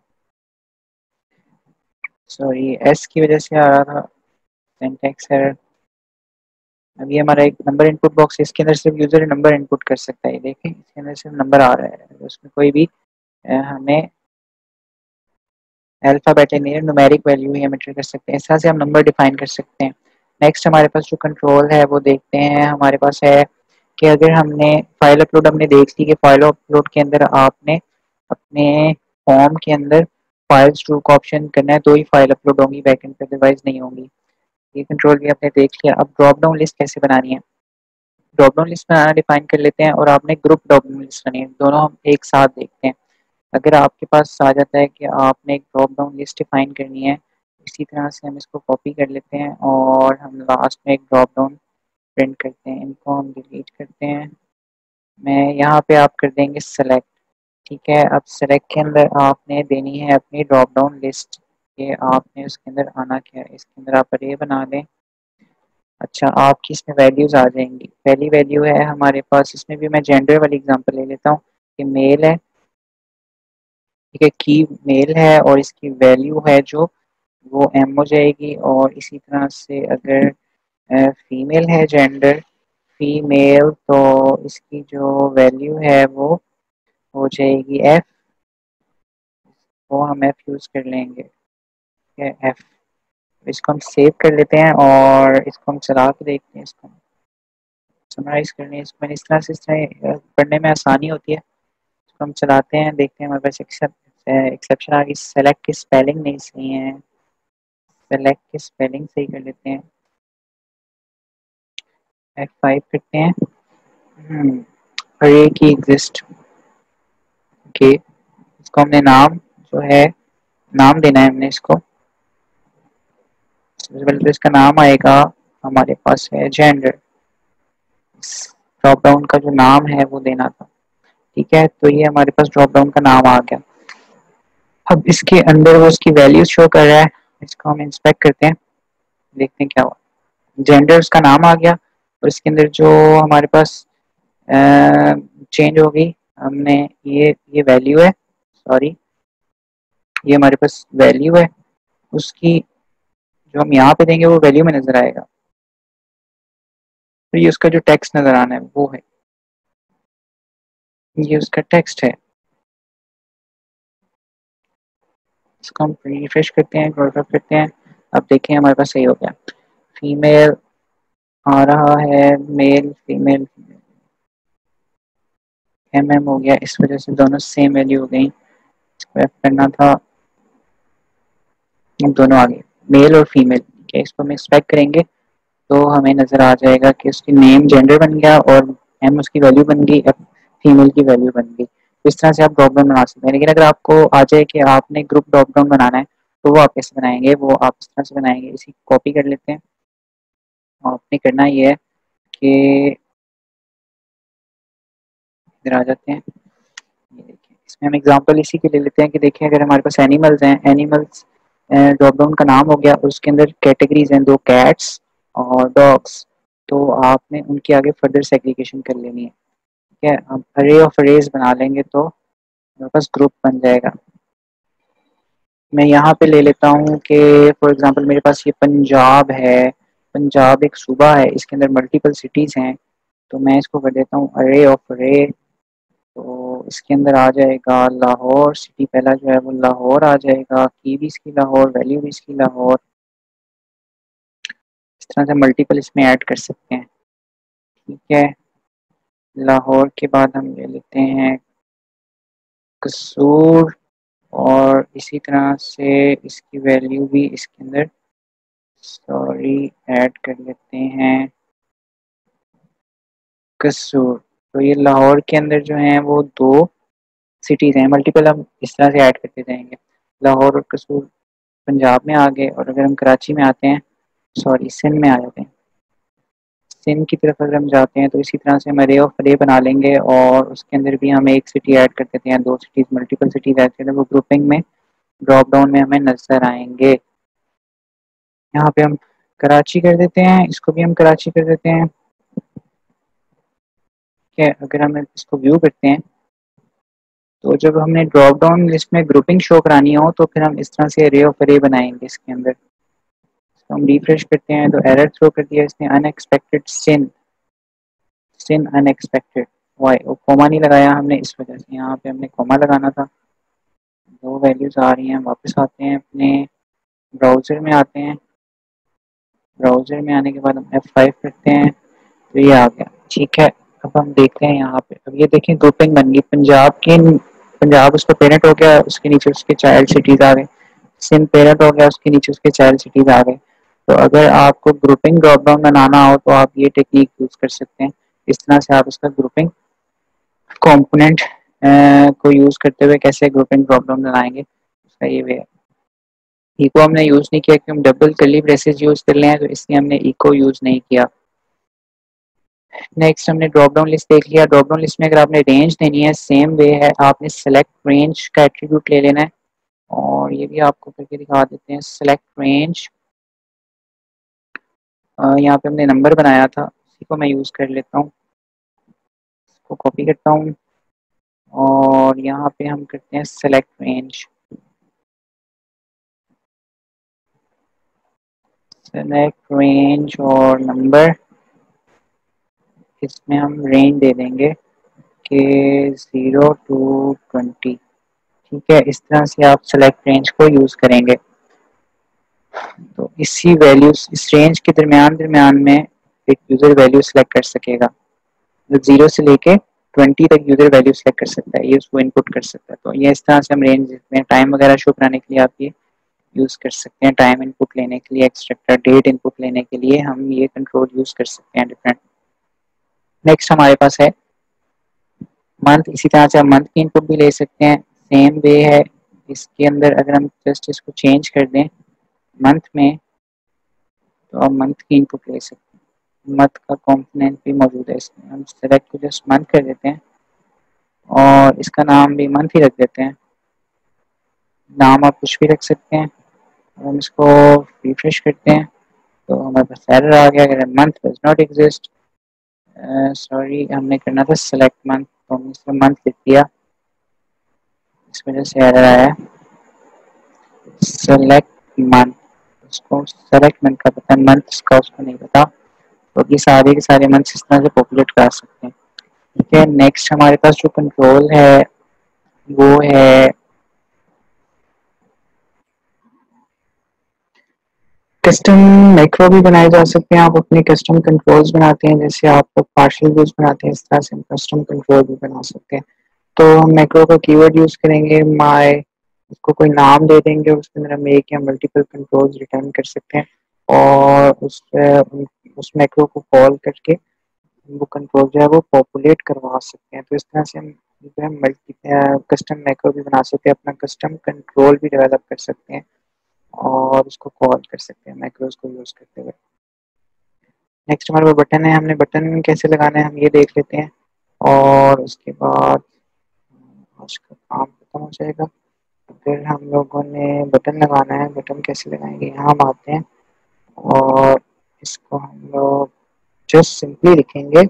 Speaker 1: सॉरी एस की वजह से आ रहा था सिंटैक्स एरर। अब ये हमारा एक नंबर इनपुट बॉक्स है, इसके अंदर सिर्फ यूजर नंबर इनपुट कर सकता है। देखें इसके अंदर सिर्फ नंबर आ रहा है, उसमें कोई भी हमें अल्फाबेटिक नहीं, न्यूमेरिक वैल्यू ही हम एंटर कर सकते हैं। इस तरह से हम नंबर डिफाइन कर सकते हैं। नेक्स्ट हमारे पास जो कंट्रोल है वो देखते हैं। हमारे पास है कि अगर हमने फाइल अपलोड हमने देख ली कि फाइल अपलोड के अंदर आपने अपने फॉर्म के अंदर फाइल्स टू का ऑप्शन करना है तो ही फाइल अपलोड होंगी, बैकएंड पे अदरवाइज नहीं होंगी। ये कंट्रोल भी आपने देख लिया। अब ड्रॉप डाउन लिस्ट कैसे बनानी है, ड्रॉप डाउन लिस्ट बनाना डिफाइन कर लेते हैं और आपने ग्रुप ड्रॉप डाउन लिस्ट बनानी है, दोनों हम एक साथ देखते हैं। अगर आपके पास आ जाता है कि आपने एक ड्रॉप डाउन लिस्ट डिफाइन करनी है, इसी तरह से हम इसको कॉपी कर लेते हैं और हम लास्ट में एक ड्रॉप डाउन प्रिंट करते हैं। इनको हम डिलीट करते हैं। मैं यहाँ पे आप कर देंगे सेलेक्ट, ठीक है। अब सेलेक्ट के अंदर आपने देनी है अपनी ड्रॉप डाउन लिस्ट, ये आपने उसके अंदर आना क्या है, इसके अंदर आप अरे बना दें। अच्छा, आपकी इसमें वैल्यूज आ जाएंगी। पहली वैल्यू है हमारे पास, इसमें भी मैं जेंडर वाली एग्जांपल ले लेता हूँ कि मेल है, ठीक है, की मेल है और इसकी वैल्यू है जो वो एम हो जाएगी। और इसी तरह से अगर फीमेल है, जेंडर फीमेल, तो इसकी जो वैल्यू है वो हो जाएगी एफ, वो हम एफ यूज कर लेंगे, ठीक है एफ। इसको हम सेव कर लेते हैं और इसको हम चला के देखते हैं, इसको समराइज करने है। इसको मैंने इस तरह से इस तरह पढ़ने में आसानी होती है। इसको हम चलाते हैं, देखते हैं हमारे पास एक्सेप्शन आ गई, सेलेक्ट की स्पेलिंग नहीं सही है, सेलेक्ट की स्पेलिंग सही कर लेते हैं, एफ फाइव करते हैं। हम्म अरे की एग्जिस्ट, ओके। इसको हमने नाम जो है नाम देना है हमने इसको, सबसे पहले तो इसका नाम आएगा हमारे पास है जेंडर, ड्रॉप डाउन का जो नाम है वो देना था, ठीक है। तो ये हमारे पास ड्रॉप डाउन का नाम आ गया। अब इसके अंदर वो उसकी वैल्यू शो कर रहा है, इसको हम इंस्पेक्ट करते हैं, देखते हैं क्या हुआ। जेंडर उसका नाम आ गया और इसके अंदर जो हमारे पास चेंज हो गई, हमने ये ये वैल्यू है, सॉरी ये हमारे पास वैल्यू है, उसकी जो हम यहाँ पे देंगे वो वैल्यू में नजर आएगा। तो ये उसका जो टेक्स्ट नजर आना है वो है, ये उसका टेक्स्ट है। इसको हम रिफ्रेश करते हैं, क्रॉप करते हैं। अब देखें हमारे पास सही हो गया, फीमेल आ रहा है, मेल फीमेल एम एम हो गया, इस वजह से दोनों सेम वैल्यू हो गई। इसको एफ करना था, दोनों आ गए मेल और फीमेल, ठीक है। इसको हम एक्सपेक्ट करेंगे तो हमें नजर आ जाएगा कि उसकी नेम जेंडर बन गया और एम उसकी वैल्यू बन गई, एफ फीमेल की वैल्यू बन गई। इस तरह से आप ड्रॉप डाउन बना सकते हैं। लेकिन अगर आपको आ जाए कि आपने ग्रुप ड्रॉप डाउन बनाना है तो वो आप कैसे बनाएंगे, वो आप इस तरह से बनाएंगे। इसी कॉपी कर लेते हैं और आपने करना ये है कि इधर आ जाते हैं। ये देखिए, इसमें हम एग्जांपल इसी के ले लेते हैं कि देखिए अगर हमारे पास एनिमल्स हैं, एनिमल्स ड्रॉप डाउन का नाम हो गया और उसके अंदर कैटेगरीज हैं, दो कैट्स और डॉग्स, तो आपने उनके आगे फर्दर सेग्रीगेशन कर लेनी है। ठीक है, अब अरे ऑफ अरेज बना लेंगे तो हमारे पास ग्रुप बन जाएगा। मैं यहाँ पे ले लेता हूँ कि फॉर एग्जांपल मेरे पास ये पंजाब है, पंजाब एक सूबा है, इसके अंदर मल्टीपल सिटीज़ हैं, तो मैं इसको कर देता हूँ अरे ऑफ अरे। तो इसके अंदर आ जाएगा लाहौर सिटी, पहला जो है वो लाहौर आ जाएगा, की भी इसकी लाहौर, वैल्यू भी इसकी लाहौर। इस तरह से मल्टीपल इसमें ऐड कर सकते हैं। ठीक है, लाहौर के बाद हम ले लेते हैं कसूर, और इसी तरह से इसकी वैल्यू भी इसके अंदर सॉरी ऐड कर लेते हैं कसूर। तो ये लाहौर के अंदर जो है वो दो सिटीज़ हैं, मल्टीपल हम इस तरह से ऐड करते जाएंगे। लाहौर और कसूर पंजाब में आ गए, और अगर हम कराची में आते हैं, सॉरी सिंध में आ जाते हैं, सिंध की तरफ अगर हम जाते हैं तो इसी तरह से हम अरे ऑफ अरे बना लेंगे और उसके अंदर भी हम एक सिटी ऐड कर देते हैं, दो सिटीज़, मल्टीपल सिटीज़ ऐड करते हैं, वो ग्रुपिंग में ड्रॉप डाउन में हमें नजर आएंगे। यहाँ पे हम कराची कर देते हैं, इसको भी हम कराची कर देते हैं। ठीक है, अगर हम इसको व्यू करते हैं तो जब हमने ड्रॉप डाउन लिस्ट में ग्रुपिंग शो करानी हो तो फिर हम इस तरह से अरे ऑफ अरे बनाएंगे इसके अंदर। तो हम रिफ्रेश करते हैं तो एरर थ्रो कर दिया इसने, unexpected sin, sin unexpected, why वो कॉमा नहीं लगाया हमने, इस वजह से यहाँ पे हमने कॉमा लगाना था। दो वैल्यूज आ रही हैं, वापस आते हैं अपने ब्राउज़र में, आते हैं ब्राउज़र में आने के बाद हम एफ फाइव करते हैं तो ये आ गया। ठीक है, अब हम देखते हैं यहाँ पे, अब ये देखें ग्रुपिंग बन गई, पंजाब की, पंजाब उसका पेरेंट हो गया, उसके नीचे उसके चाइल्ड सिटीज आ गए, सिंध पेरेंट हो गया, उसके नीचे उसके चाइल्ड सिटीज आ गए। तो अगर आपको ग्रुपिंग ड्रॉप डाउन बनाना हो तो आप ये टेक्निक यूज कर सकते हैं। इस तरह से आप उसका ग्रुपिंग कंपोनेंट को यूज करते हुए कैसे ग्रुपिंग ड्रॉप डाउन बनाएंगे, उसका ये वे है। इको हमने यूज नहीं किया कि हम डबल कर्ली ब्रेसेस यूज कर लें, तो इसलिए हमने इको यूज नहीं किया। नेक्स्ट हमने ड्रॉप डाउन लिस्ट देख लिया। ड्रॉप डाउन लिस्ट में अगर आपने रेंज देनी है, सेम वे है, आपने सेलेक्ट रेंज का एट्रीब्यूट ले लेना है, और ये भी आपको करके दिखा देते हैं। सेलेक्ट रेंज, यहाँ पे हमने नंबर बनाया था, उसी को मैं यूज कर लेता हूँ, इसको कॉपी करता हूँ और यहाँ पे हम करते हैं सेलेक्ट रेंज, सेलेक्ट रेंज और नंबर, इसमें हम रेंज दे देंगे कि ज़ीरो टू ट्वेंटी। ठीक है, इस तरह से आप सेलेक्ट रेंज को यूज करेंगे। तो इसी वैल्यूज, इस रेंज के दरमियान दरमियान में एक यूजर वैल्यू सेलेक्ट कर सकेगा, जीरो से लेके ट्वेंटी तक यूजर वैल्यू सेलेक्ट कर सकता है, ये उसको इनपुट कर सकता है। तो ये इस तरह से हम रेंज देते हैं। टाइम वगैरह शो कराने के लिए आप ये यूज कर सकते हैं, टाइम इनपुट लेने के लिए, एक्सट्रैक्टर डेट इनपुट लेने के लिए हम ये कंट्रोल यूज कर सकते हैं डिफरेंट। नेक्स्ट हमारे पास है मंथ, इसी तरह से हम मंथ की इनपुट भी ले सकते हैं, सेम वे है। इसके अंदर अगर हम जस्ट इसको चेंज कर दें मंथ में, तो हम मंथ की इनपुट ले सकते हैं। मंथ का कंपोनेंट भी मौजूद है इसमें, हम सेलेक्ट को जस्ट मंथ कर देते हैं और इसका नाम भी मंथ ही रख देते हैं। नाम आप कुछ भी रख सकते हैं। हम इसको रिफ्रेश करते हैं तो हमारे पास एरर आ गया, अगर month does not exist, sorry हमने करना था सेलेक्ट मंथ, तो हमने इसमें मंथ लिख दिया, इस वजह से एरर आया। सेलेक्ट मंथ, उसको सेलेक्ट मंथ का पता है, मंथ का उसको नहीं पता, तो ये सारे के सारे मंथ्स इस तरह से पॉपुलेट करा सकते हैं। ठीक है, नेक्स्ट हमारे पास जो कंट्रोल है वो है कस्टम मैक्रो भी बनाए जा सकते हैं। आप अपने कस्टम कंट्रोल्स बनाते हैं, जैसे आप पार्शियल व्यूज बनाते हैं, इस तरह से हम कस्टम कंट्रोल भी बना सकते हैं। तो हम मैक्रो का कीवर्ड यूज करेंगे माय, उसको कोई नाम दे देंगे, उसके अंदर हम एक या मल्टीपल कंट्रोल्स रिटर्न कर सकते हैं और उस उस मैक्रो को कॉल करके वो कंट्रोल जो है वो पॉपुलेट करवा सकते हैं। तो इस तरह से हम जो है मल्टी कस्टम मैक्रो भी बना सकते हैं, अपना कस्टम कंट्रोल भी डेवलप कर सकते हैं और उसको कॉल कर सकते हैं मैक्रोज को यूज़ करते हुए। नेक्स्ट हमारे पास बटन है, हमने बटन कैसे लगाना है हम ये देख लेते हैं और उसके बाद आज का काम खत्म हो जाएगा। फिर हम लोगों ने बटन लगाना है, बटन कैसे लगाएंगे, यहाँ हम आते हैं और इसको हम लोग जस्ट सिंपली लिखेंगे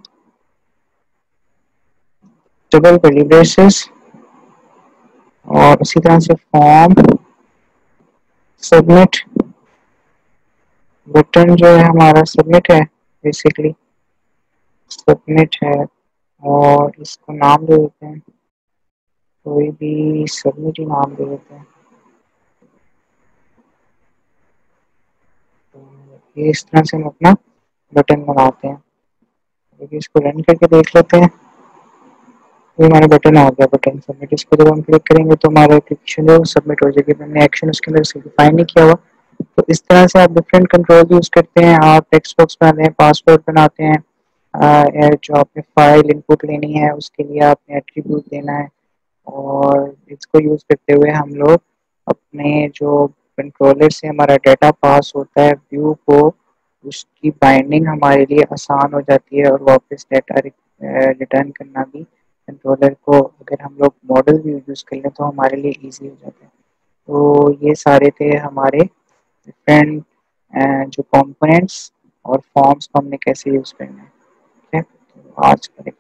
Speaker 1: डबल कर्ली ब्रेसेस और उसी तरह से फॉर्म सबमिट। बटन जो है हमारा सबमिट है, बेसिकली सबमिट है और इसको नाम दे देते हैं, कोई भी सबमिट ही नाम दे देते हैं। तो ये इस तरह से हम अपना बटन बनाते हैं। तो इसको रन करके देख लेते हैं। ये हमारा बटन आ गया, बटन सबमिट। इसको जब हम क्लिक करेंगे तो हमारा एप्लीकेशन जो सबमिट हो जाएगी। हमने एक्शन उसके अंदर सिम्प्लीफाई नहीं किया हुआ। तो इस तरह से आप डिफरेंट कंट्रोल यूज करते हैं। आप टेक्स्ट बॉक्स बनाते हैं, पासवर्ड बनाते हैं, जो आपने फाइल इनपुट लेनी है उसके लिए आपने एट्रीब्यूट देना है और इसको यूज करते हुए हम लोग अपने जो कंट्रोलर से हमारा डाटा पास होता है व्यू को, उसकी बाइंडिंग हमारे लिए आसान हो जाती है और वापस डाटा रिटर्न करना भी कंट्रोलर को, अगर हम लोग मॉडल भी यूज कर लें तो हमारे लिए इजी हो जाता है। तो ये सारे थे हमारे डिफरेंट जो कंपोनेंट्स और फॉर्म्स को हमने कैसे यूज करना है। ठीक है, तो आज का